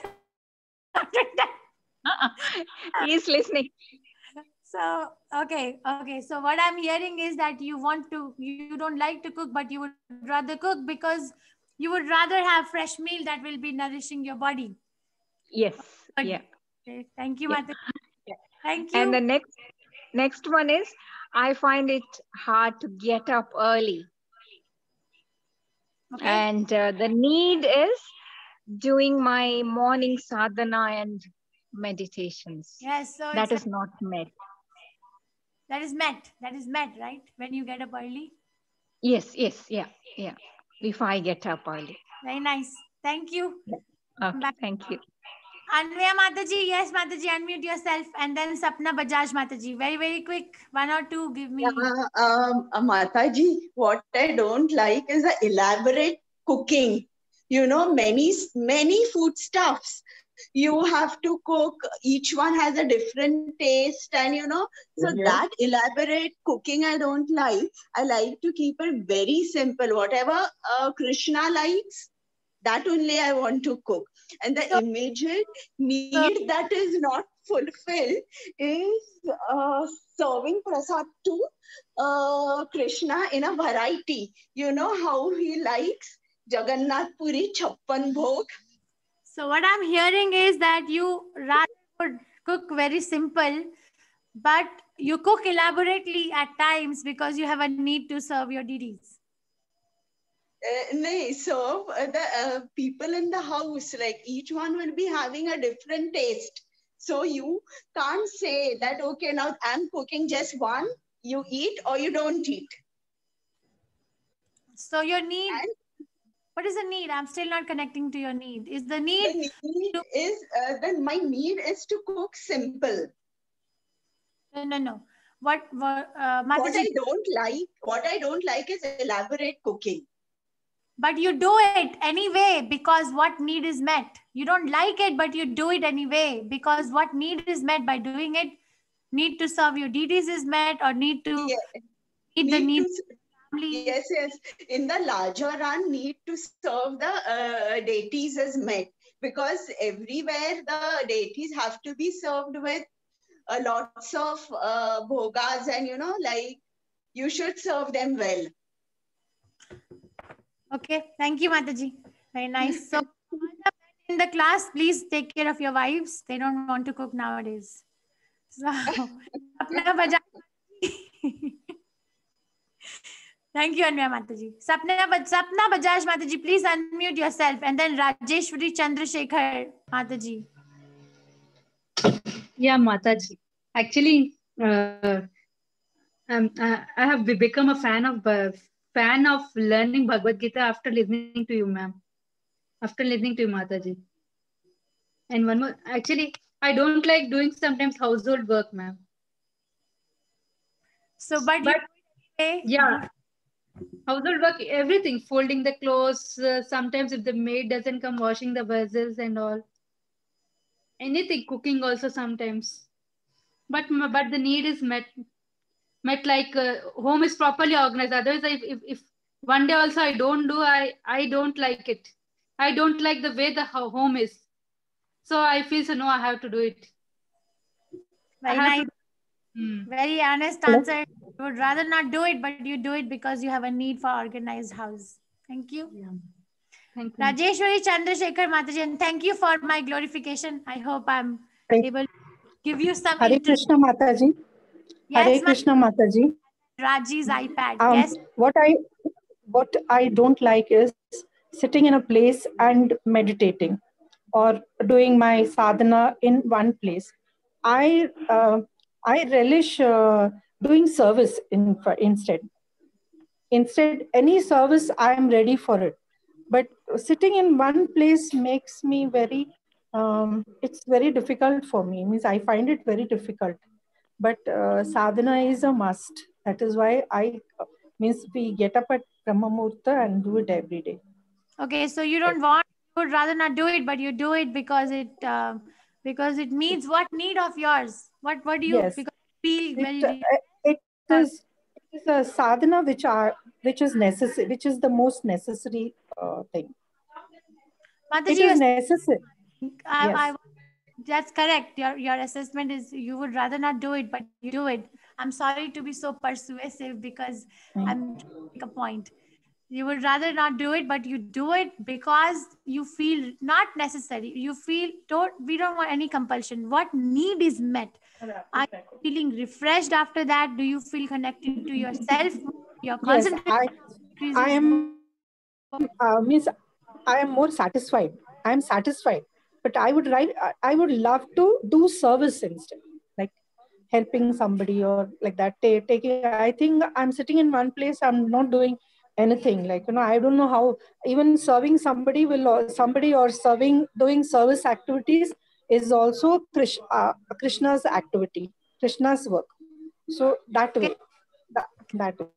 Speaker 11: uh-uh. He is listening.
Speaker 1: So, okay, okay. So what I'm hearing is that you want to, you don't like to cook, but you would rather cook because you would rather have fresh meal that will be nourishing your body.
Speaker 11: Yes.
Speaker 1: Good.
Speaker 11: Yeah.
Speaker 1: Okay. Thank you,
Speaker 11: yeah.
Speaker 1: Mataji. Yeah. Thank you.
Speaker 11: And the next, next one is, I find it hard to get up early. Okay. And uh, the need is doing my morning sadhana and meditations.
Speaker 1: Yes. So
Speaker 11: that is not met.
Speaker 1: That is met. That is met, right? When you get up early?
Speaker 11: Yes, yes, yeah, yeah. If I get up early.
Speaker 1: Very nice. Thank you.
Speaker 11: Okay, thank you.
Speaker 1: Anvaya Mataji, yes, Mataji, unmute yourself. And then Sapna Bajaj Mataji. Very, very quick. One or two, give me.
Speaker 12: Uh, um, uh, Mataji, what I don't like is the elaborate cooking. You know, many, many foodstuffs. You have to cook, each one has a different taste, and you know, so yeah. that elaborate cooking I don't like. I like to keep it very simple. Whatever uh, Krishna likes, that only I want to cook. And the immediate need that is not fulfilled is uh, serving prasad to uh, Krishna in a variety. You know how he likes Jagannath Puri Chappan Bhog.
Speaker 1: So what I'm hearing is that you rather would cook very simple, but you cook elaborately at times because you have a need to serve your deities.
Speaker 12: Uh, no, so uh, the uh, people in the house, like each one will be having a different taste. So you can't say that, okay, now I'm cooking just one, you eat or you don't eat.
Speaker 1: So your need,
Speaker 12: And
Speaker 1: what is the need? I'm still not connecting to your need. Is the need?
Speaker 12: the need
Speaker 1: to,
Speaker 12: is, uh, then my need is to cook simple.
Speaker 1: no, no, no. What, what, uh,
Speaker 12: What
Speaker 1: Mataji,
Speaker 12: I don't like, what I don't like is elaborate cooking.
Speaker 1: but you do it anyway because what need is met. You don't like it, but you do it anyway because what need is met by doing it. Need to serve your deities is met, or need to
Speaker 12: Yeah.
Speaker 1: meet the
Speaker 12: Need
Speaker 1: needs
Speaker 12: to,
Speaker 1: of family.
Speaker 12: yes, yes. In the larger run, need to serve the uh, deities is met, because everywhere the deities have to be served with uh, lots of uh, bhogas, and you know, like you should serve them well.
Speaker 1: Okay, thank you, Mataji. Very nice. So, all the men in the class, please take care of your wives. They don't want to cook nowadays. So, Sapna Bajaj. Thank you, Anvaya Mataji. Sapna, Sapna Bajaj Mataji, please unmute yourself. And then Rajeshwari Chandrasekhar Mataji.
Speaker 13: Yeah, Mataji. Actually, uh, um, I, I have be- become a fan of uh, fan of learning Bhagavad Gita after listening to you, ma'am. After listening to you, Mataji. And one more, actually, I don't like doing sometimes household work, ma'am.
Speaker 1: So, but,
Speaker 13: But
Speaker 1: you,
Speaker 13: yeah, household work, everything, folding the clothes. Uh, sometimes if the maid doesn't come, washing the vessels and all. Anything, cooking also sometimes. But but the need is met. Met like uh, home is properly organized. Otherwise, if, if if one day also I don't do, I I don't like it. I don't like the way the ho- home is. So I feel so no, I have to do it. I
Speaker 1: Very
Speaker 13: have
Speaker 1: nice.
Speaker 13: to. Hmm.
Speaker 1: Very honest answer. You would rather not do it, but you do it because you have a need for organized house. Thank you.
Speaker 13: Yeah. Thank you.
Speaker 1: Rajeshwari Chandrasekhar Mataji, and thank you for my glorification. I hope I'm able to give you some
Speaker 14: Hare
Speaker 1: interest.
Speaker 14: Krishna Mataji.
Speaker 1: Yes,
Speaker 14: Hare
Speaker 1: ma-
Speaker 14: Krishna Mataji.
Speaker 1: Raji's iPad.
Speaker 14: Um,
Speaker 1: Yes.
Speaker 14: What I what I don't like is sitting in a place and meditating, or doing my sadhana in one place. I uh, I relish uh, doing service in, instead. Instead, any service, I am ready for it. But sitting in one place makes me very, um, it's very difficult for me. Means I find it very difficult. But uh, sadhana is a must. That is why I, means we get up at Brahma Muhurta and do it every day.
Speaker 1: Okay, so you don't want, you would rather not do it, but you do it because it uh, because it meets what need of yours. What what do you
Speaker 14: Yes.
Speaker 1: because you feel
Speaker 14: It,
Speaker 1: very
Speaker 14: uh, it is it is a sadhana which are which is necessary, which is the most necessary uh, thing.
Speaker 1: Mataji,
Speaker 14: It is
Speaker 1: you-
Speaker 14: necessary.
Speaker 1: I,
Speaker 14: Yes.
Speaker 1: I, that's correct. Your your assessment is you would rather not do it, but you do it. I'm sorry to be so persuasive because I'm trying to make a point. You would rather not do it, but you do it because you feel not necessary. You feel don't we don't want any compulsion. What need is met. Are you feeling refreshed after that? Do you feel connected to yourself? Your
Speaker 14: Yes,
Speaker 1: concentration
Speaker 14: I
Speaker 1: increases.
Speaker 14: I am uh, means I am more satisfied. I am satisfied, but I would write. I would love to do service instead, like helping somebody or like that. Ta- Taking. I think I'm sitting in one place. I'm not doing anything. Like you know, I don't know how even serving somebody will or somebody or serving doing service activities is also Krish, uh, Krishna's activity, Krishna's work. So that way, that, that way.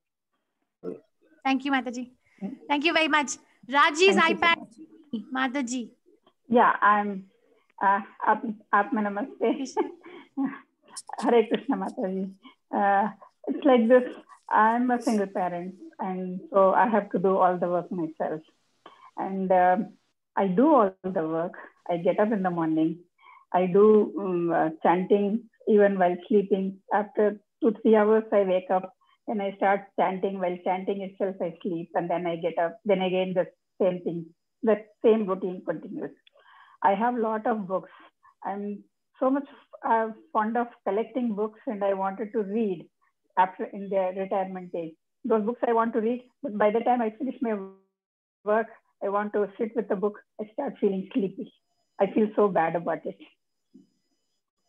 Speaker 1: Thank you, Mataji. Thank you very much. Raji's
Speaker 15: Thank you so
Speaker 1: iPad,
Speaker 15: much.
Speaker 1: Mataji.
Speaker 15: Yeah, I'm uh, Atma Namaste. Hare Krishna Mataji. Uh, it's like this. I'm a single parent, and so I have to do all the work myself. And um, I do all the work. I get up in the morning. I do um, uh, chanting even while sleeping. After two, three hours, I wake up and I start chanting. While chanting itself, I sleep, and then I get up. Then again, the same thing. The same routine continues. I have a lot of books. I'm so much uh, fond of collecting books, and I wanted to read after in their retirement age. Those books I want to read, but by the time I finish my work, I want to sit with the book. I start feeling sleepy. I feel so bad about it.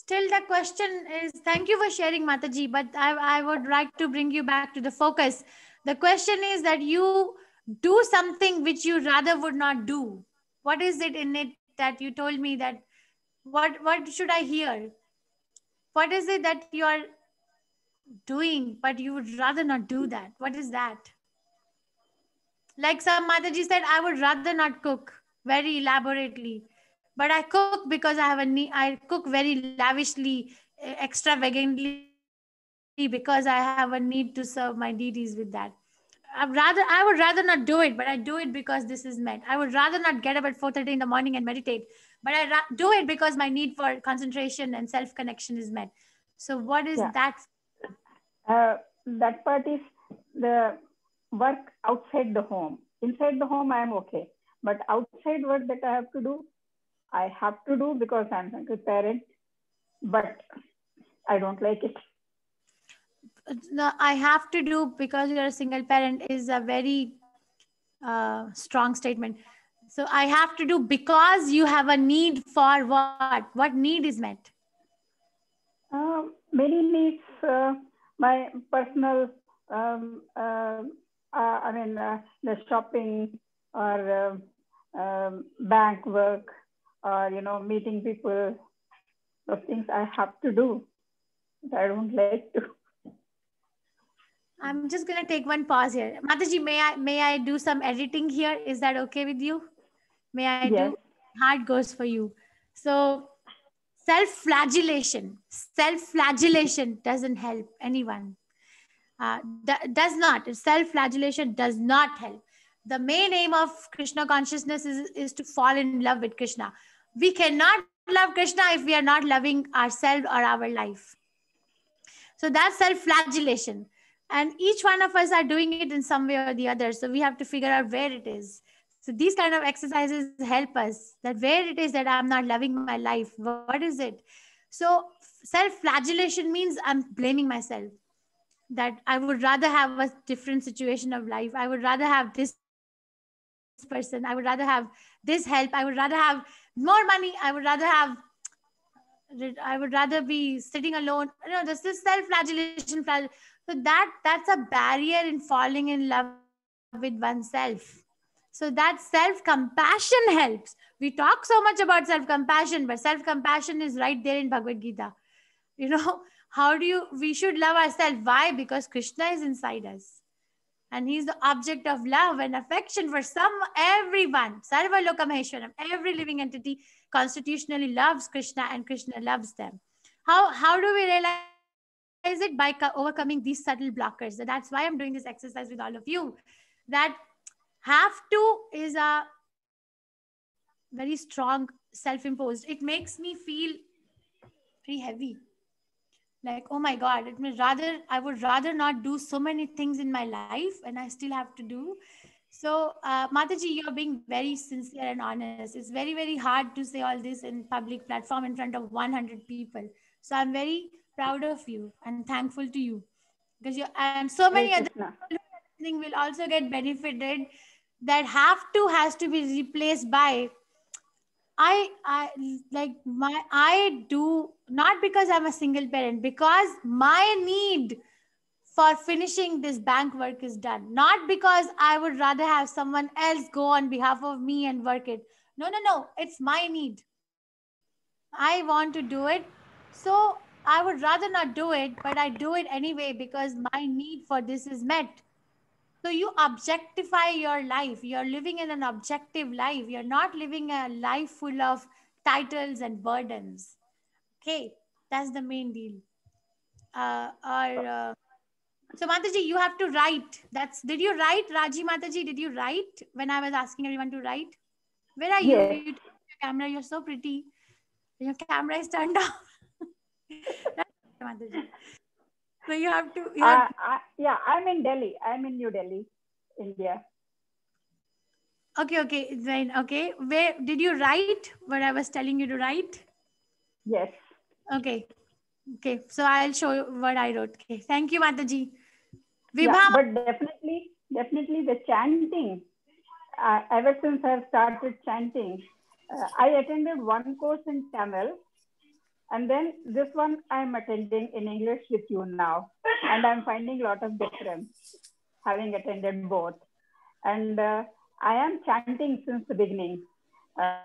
Speaker 1: Still, the question is, thank you for sharing, Mataji, but I, I would like to bring you back to the focus. The question is that you do something which you rather would not do. What is it in it that you told me that, what, what should I hear? What is it that you are doing, but you would rather not do that? What is that? Like some Mataji said, I would rather not cook very elaborately, but I cook because I have a need. I cook very lavishly, extravagantly, because I have a need to serve my deities with that. I'd rather, I would rather not do it, but I do it because this is met. I would rather not get up at four thirty in the morning and meditate, but I ra- do it because my need for concentration and self-connection is met. So what is
Speaker 15: Yeah.
Speaker 1: that?
Speaker 15: Uh, that part is the work outside the home. Inside the home, I am okay. But outside work that I have to do, I have to do because I'm a good parent, but I don't like it.
Speaker 1: No, I have to do because you're a single parent is a very uh, strong statement. So I have to do because you have a need for what? What need is met?
Speaker 15: Uh, many needs, uh, my personal, um, uh, uh, I mean, uh, the shopping or uh, um, bank work or, you know, meeting people, those things I have to do. But I don't like to.
Speaker 1: I'm just going to take one pause here. Mataji, may I, may I do some editing here? Is that okay with you? May I
Speaker 15: Yes.
Speaker 1: do? Heart goes for you. So self-flagellation, self-flagellation doesn't help anyone. Uh, d- does not. Self-flagellation does not help. The main aim of Krishna consciousness is, is to fall in love with Krishna. We cannot love Krishna if we are not loving ourselves or our life. So that's self-flagellation. And each one of us are doing it in some way or the other. So we have to figure out where it is. So these kind of exercises help us that where it is that I'm not loving my life. What is it? So self-flagellation means I'm blaming myself. That I would rather have a different situation of life. I would rather have this person. I would rather have this help. I would rather have more money. I would rather have, I would rather be sitting alone. You know, this is self-flagellation. So that, that's a barrier in falling in love with oneself. So that self-compassion helps. We talk so much about self-compassion, but self-compassion is right there in Bhagavad Gita. You know, how do you, we should love ourselves. Why? Because Krishna is inside us. And he's the object of love and affection for some, everyone. Sarva Loka Maheshwaram. Every living entity constitutionally loves Krishna and Krishna loves them. How, how do we realize it? By overcoming these subtle blockers. So that's why I'm doing this exercise with all of you. That have to is a very strong self-imposed. It makes me feel very heavy. Like, oh my God, it means rather, I would rather not do so many things in my life and I still have to do. So, uh, Mataji, you're being very sincere and honest. It's very, very hard to say all this in public platform in front of one hundred people. So I'm very proud of you and thankful to you. Because you and so many other people will also get benefited. That have to has to be replaced by I, I like my, I do not because I'm a single parent, because my need for finishing this bank work is done. Not because I would rather have someone else go on behalf of me and work it. No, no, no. It's my need. I want to do it. So I would rather not do it, but I do it anyway because my need for this is met. So you objectify your life. You're living in an objective life. You're not living a life full of titles and burdens. Okay, that's the main deal. Uh, or uh, so Mataji, you have to write. That's did you write, Raji Mataji? Did you write when I was asking everyone to write? Where are you?
Speaker 15: Yes.
Speaker 1: You your camera. You're so pretty. Your camera is turned off. Mataji. So you have to. You have
Speaker 15: uh, I, yeah, I'm in Delhi. I'm in New Delhi, India.
Speaker 1: Okay, okay, it's fine. Okay, where did you write what I was telling you to write?
Speaker 15: Yes.
Speaker 1: Okay, okay. So I'll show you what I wrote. Okay, thank you, Mataji.
Speaker 15: Yeah,
Speaker 1: Vibha,
Speaker 15: but definitely, definitely the chanting. Uh, ever since I've started chanting, uh, I attended one course in Tamil. And then this one I'm attending in English with you now. And I'm finding a lot of difference having attended both. And uh, I am chanting since the beginning. Uh,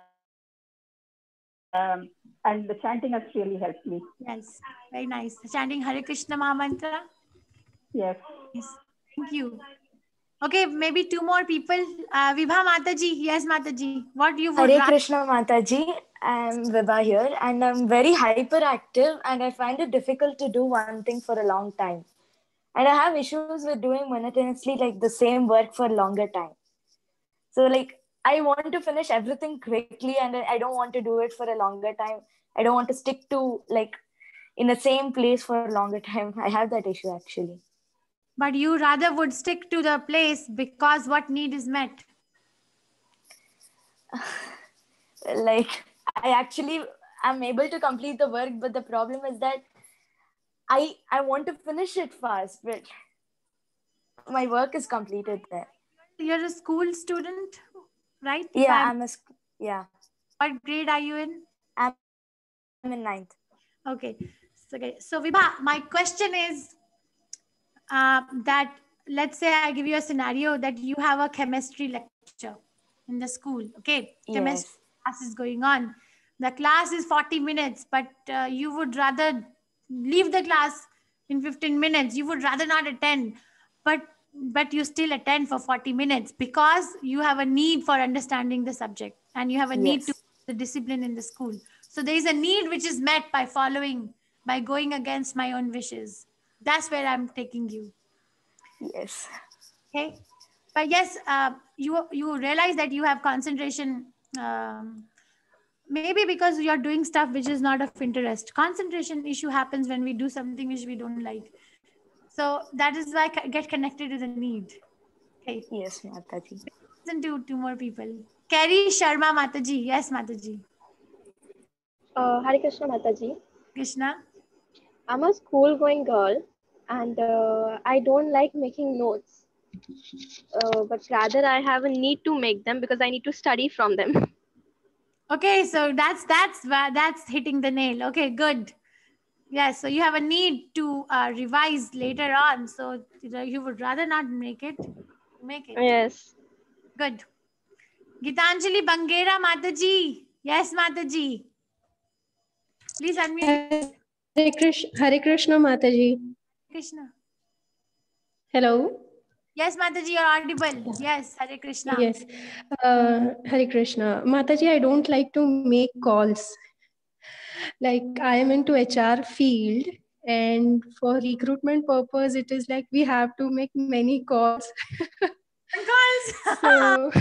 Speaker 15: um, and the chanting has really helped me.
Speaker 1: Yes, very nice. Chanting Hare Krishna Maha Mantra.
Speaker 15: Yes.
Speaker 1: Yes. Thank you. Okay, maybe two more people. Uh, Vibha Mataji. Yes, Mataji. What you would
Speaker 6: Hare
Speaker 1: ra-
Speaker 6: Krishna Mataji. I'm Vibha here and I'm very hyperactive and I find it difficult to do one thing for a long time. And I have issues with doing monotonously like the same work for a longer time. So like I want to finish everything quickly and I don't want to do it for a longer time. I don't want to stick to like in the same place for a longer time. I have that issue actually.
Speaker 1: But you rather would stick to the place because what need is met.
Speaker 6: Like I actually am able to complete the work, but the problem is that I I want to finish it fast, but my work is completed there.
Speaker 1: You're a school student, right?
Speaker 6: Yeah,
Speaker 1: I'm,
Speaker 6: I'm a yeah.
Speaker 1: What grade are you in?
Speaker 6: I'm in ninth.
Speaker 1: Okay. So, okay. So Vibha, my question is uh, that let's say I give you a scenario that you have a chemistry lecture in the school. Okay.
Speaker 6: Yes.
Speaker 1: Chemistry class is going on. The class is forty minutes, but uh, you would rather leave the class in fifteen minutes. You would rather not attend, but but you still attend for forty minutes because you have a need for understanding the subject and you have a
Speaker 6: Yes.
Speaker 1: need to the discipline in the school. So there is a need which is met by following, by going against my own wishes. That's where I'm taking you.
Speaker 6: Yes.
Speaker 1: Okay. But yes, uh, you you realize that you have concentration. Um, maybe because you're doing stuff which is not of interest. Concentration issue happens when we do something which we don't like. So that is why I get connected to the need. Okay.
Speaker 6: Yes, Mataji.
Speaker 1: Listen to two more people. Carrie Sharma Mataji. Yes, Mataji.
Speaker 16: Uh, Hare Krishna Mataji.
Speaker 1: Krishna.
Speaker 16: I'm a school going girl and uh, I don't like making notes. Uh, but rather I have a need to make them because I need to study from them.
Speaker 1: Okay, so that's that's that's hitting the nail. Okay, good. Yes, so you have a need to uh, revise later on. So you would rather not make it. Make it.
Speaker 16: Yes.
Speaker 1: Good. Gitanjali Bangera Mataji. Yes, Mataji. Please unmute.
Speaker 17: Hare Krishna, Hare Krishna Mataji.
Speaker 1: Krishna.
Speaker 17: Hello.
Speaker 1: Yes, Mataji, you're audible. Yes, Hare Krishna.
Speaker 17: Yes. Uh, Hare Krishna. Mataji, I don't like to make calls. Like I am into H R field and for recruitment purpose, it is like we have to make many calls.
Speaker 1: Calls.
Speaker 17: so,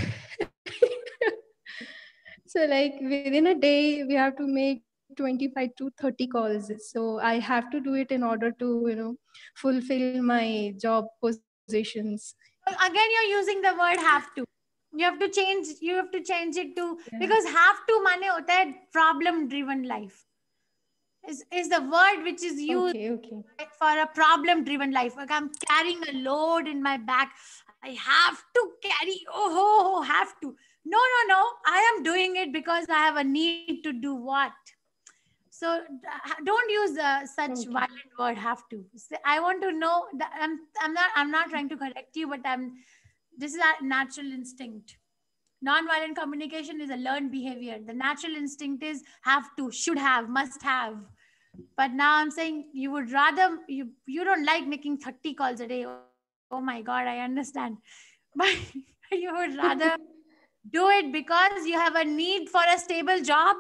Speaker 17: so like within a day, we have to make twenty-five to thirty calls. So I have to do it in order to, you know, fulfill my job positions.
Speaker 1: Again, you're using the word have to. You have to change, you have to change it to, yeah. Because have to mane hota hai problem driven life. Is, is the word which is used
Speaker 17: okay, okay.
Speaker 1: for a problem driven life. Like I'm carrying a load in my back. I have to carry, oh, oh, oh, have to. No, no, no. I am doing it because I have a need to do what? So don't use uh, such okay. violent word have to. I want to know that I'm, I'm not, I'm not trying to correct you, but I'm, this is our natural instinct. Non-violent communication is a learned behavior. The natural instinct is have to, should have, must have. But now I'm saying you would rather, you, you don't like making thirty calls a day. Oh my God, I understand. But you would rather do it because you have a need for a stable job.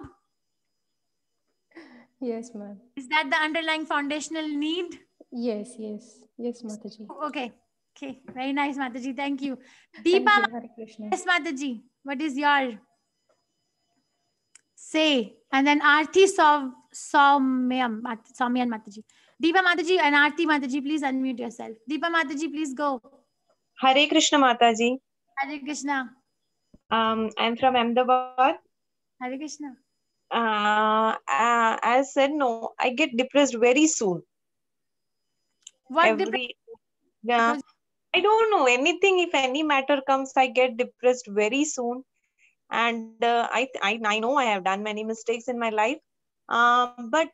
Speaker 17: Yes, ma'am.
Speaker 1: Is that the underlying foundational need?
Speaker 17: Yes, yes. Yes, Mataji.
Speaker 1: Okay. Okay. Very nice, Mataji. Thank you. Deepa.
Speaker 17: Thank you, Hare Krishna.
Speaker 1: Yes, Mataji. What is your say? And then Aarti Saw Saumyam Saumyan Mataji. Deepa Mataji and Aarti Mataji, please unmute yourself. Deepa Mataji, please go.
Speaker 18: Hare Krishna Mataji.
Speaker 1: Hare Krishna.
Speaker 18: Um, I'm from Ahmedabad.
Speaker 1: Hare Krishna.
Speaker 18: Uh, uh, as said, no, I get depressed very soon.
Speaker 1: What
Speaker 18: Every, yeah, I don't know anything. If any matter comes, I get depressed very soon. And uh, I, I, I know I have done many mistakes in my life. Um, but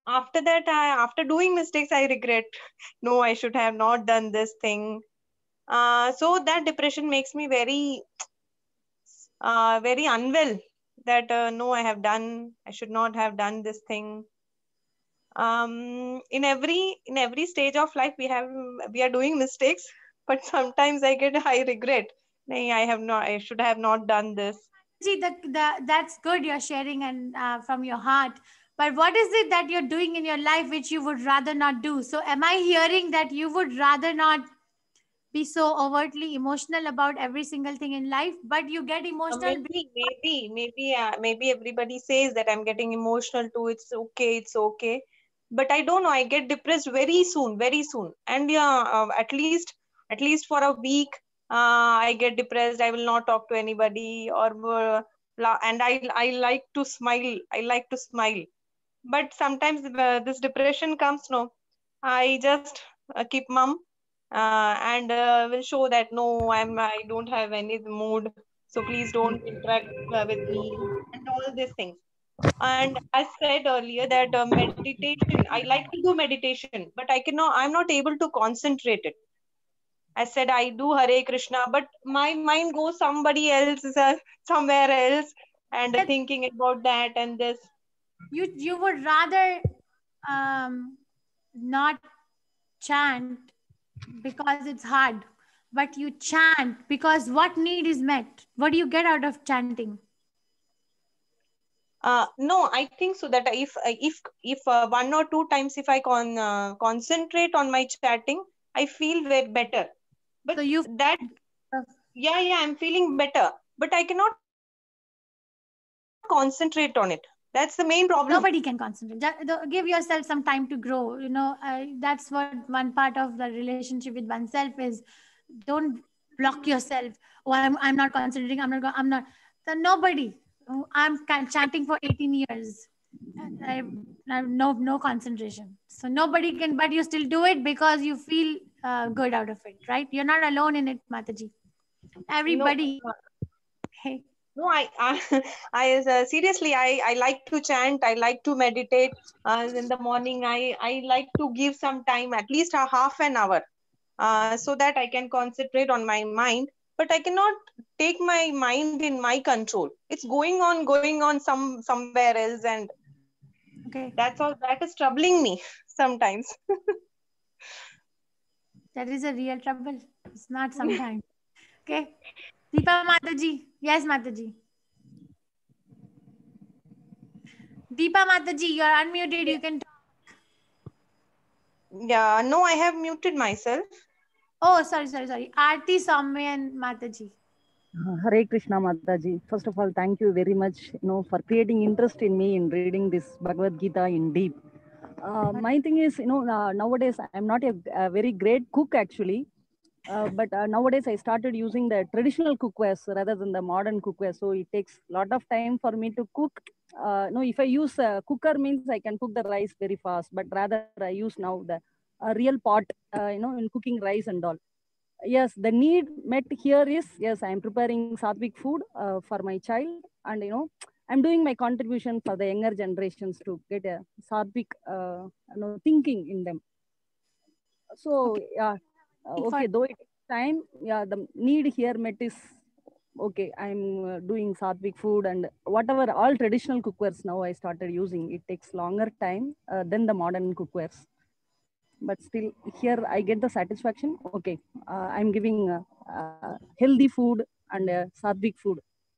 Speaker 18: after that, I, after doing mistakes, I regret. No, I should have not done this thing. Uh, so that depression makes me very, uh, very unwell. That uh, no, I have done. I should not have done this thing. Um, in every in every stage of life, we have we are doing mistakes, but sometimes I get I regret. No, I have not. I should have not done this.
Speaker 1: See, that, that that's good. You're sharing and uh, from your heart. But what is it that you're doing in your life which you would rather not do? So, am I hearing that you would rather not be so overtly emotional about every single thing in life, but you get
Speaker 18: Uh,
Speaker 1: emotional?
Speaker 18: maybe, maybe, maybe, uh, maybe everybody says that I'm getting emotional too. It's okay. It's okay. But I don't know. I get depressed very soon, very soon. And yeah, uh, at least, at least for a week, uh, I get depressed. I will not talk to anybody, or uh, la- and I, I like to smile. I like to smile. But sometimes uh, this depression comes. No, I just uh, keep mum, uh, and uh, will show that no, I'm I don't have any mood. So please don't interact uh, with me and all these things. And I said earlier that uh, meditation, I like to do meditation, but I cannot, I'm not able to concentrate it. I said I do Hare Krishna, but my mind goes somebody else, uh, somewhere else, and thinking about that and this.
Speaker 1: You you would rather um, not chant because it's hard, but you chant because what need is met. What do you get out of chanting?
Speaker 18: Uh, no, I think so that if if if uh, one or two times if I con uh, concentrate on my chatting, I feel way better. But
Speaker 1: so you
Speaker 18: that yeah yeah I'm feeling better, but I cannot concentrate on it. That's the main problem.
Speaker 1: Nobody can concentrate. Just give yourself some time to grow. You know, uh, that's what one part of the relationship with oneself is. Don't block yourself. Oh, I'm, I'm not concentrating. I'm not. go- I'm not. So nobody. Oh, I'm can- chanting for eighteen years. I, I have no no concentration. So nobody can. But you still do it because you feel uh, good out of it, right? You're not alone in it, Mataji. Everybody.
Speaker 18: No,
Speaker 1: Hey.
Speaker 18: no, I, I, I uh, seriously, I, I like to chant. I like to meditate. Uh, in the morning, I, I like to give some time, at least a half an hour, uh, so that I can concentrate on my mind. But I cannot take my mind in my control. It's going on, going on some somewhere else, and
Speaker 1: okay,
Speaker 18: that's all. That is troubling me sometimes.
Speaker 1: That is a real trouble. It's not sometimes. Okay. Deepa Mataji. Yes, Mataji. Deepa Mataji, you are unmuted. You can talk.
Speaker 18: Yeah, no, I have muted myself.
Speaker 1: Oh, sorry, sorry, sorry. Aarti, Soumya, and Mataji.
Speaker 19: Hare Krishna Mataji. First of all, thank you very much, you know, for creating interest in me in reading this Bhagavad Gita in deep. Uh, my thing is, you know, uh, nowadays I'm not a, a very great cook actually, uh, but uh, nowadays I started using the traditional cookwares rather than the modern cookware. So it takes a lot of time for me to cook. Uh, no, if I use a cooker means I can cook the rice very fast, but rather I use now the a real pot, uh, you know, in cooking rice and all. Yes, the need met here is, yes, I'm preparing Sattvic food uh, for my child, and you know, I'm doing my contribution for the younger generations to get a Sattvic uh, you know, thinking in them. So
Speaker 1: Okay.
Speaker 19: yeah, uh, okay, though it takes time, yeah, the need here met is okay. I'm uh, doing Sattvic food and whatever all traditional cookwares now I started using. It takes longer time uh, than the modern cookwares, but still here I get the satisfaction. Okay, uh, I'm giving uh, uh, healthy food and uh, Sattvic food.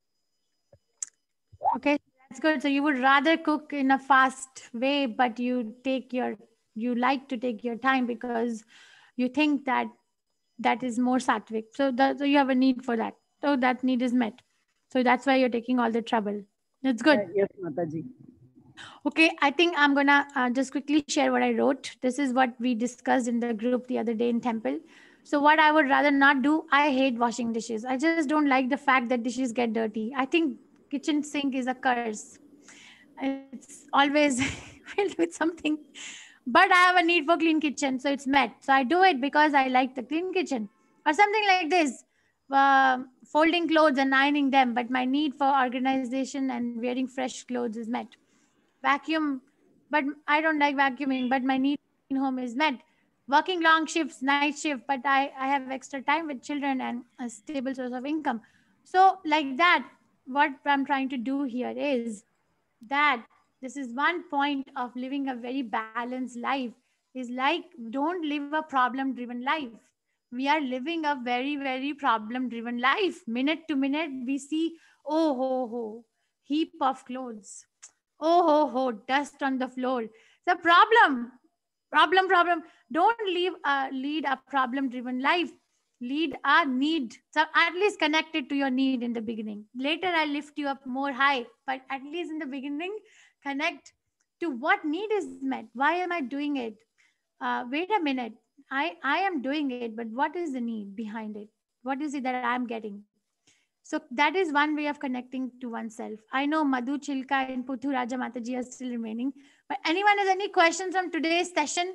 Speaker 1: Okay, that's good. So you would rather cook in a fast way, but you take your, you like to take your time because you think that that is more sattvic. So that, so you have a need for that. So that need is met. So that's why you're taking all the trouble. That's good.
Speaker 19: Uh, yes, Mataji.
Speaker 1: Okay, I think I'm gonna uh, just quickly share what I wrote. This is what we discussed in the group the other day in temple. So what I would rather not do, I hate washing dishes. I just don't like the fact that dishes get dirty. I think kitchen sink is a curse. It's always filled with something. But I have a need for clean kitchen, so it's met. So I do it because I like the clean kitchen. Or something like this, uh, folding clothes and ironing them, but my need for organization and wearing fresh clothes is met. Vacuum, but I don't like vacuuming, but my need in home is met. Working long shifts, night shift, but I, I have extra time with children and a stable source of income. So like that, what I'm trying to do here is that this is one point of living a very balanced life, is like, don't live a problem driven life. We are living a very, very problem driven life. Minute to minute, we see, oh ho ho, heap of clothes. Oh ho ho, dust on the floor. The problem, problem, problem. Don't live a, lead a problem driven life. Lead a need. So at least connect it to your need in the beginning. Later, I'll lift you up more high. But at least in the beginning, connect to what need is met. Why am I doing it? Uh, wait a minute. I, I am doing it, but what is the need behind it? What is it that I'm getting? So that is one way of connecting to oneself. I know Madhu Chilka and Puthu Raja Mataji are still remaining. But anyone has any questions from today's session?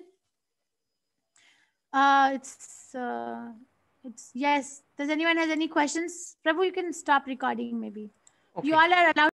Speaker 1: Uh, it's, uh, it's, yes. Does anyone has any questions? Prabhu, you can stop recording maybe.
Speaker 7: Okay.
Speaker 1: You all are allowed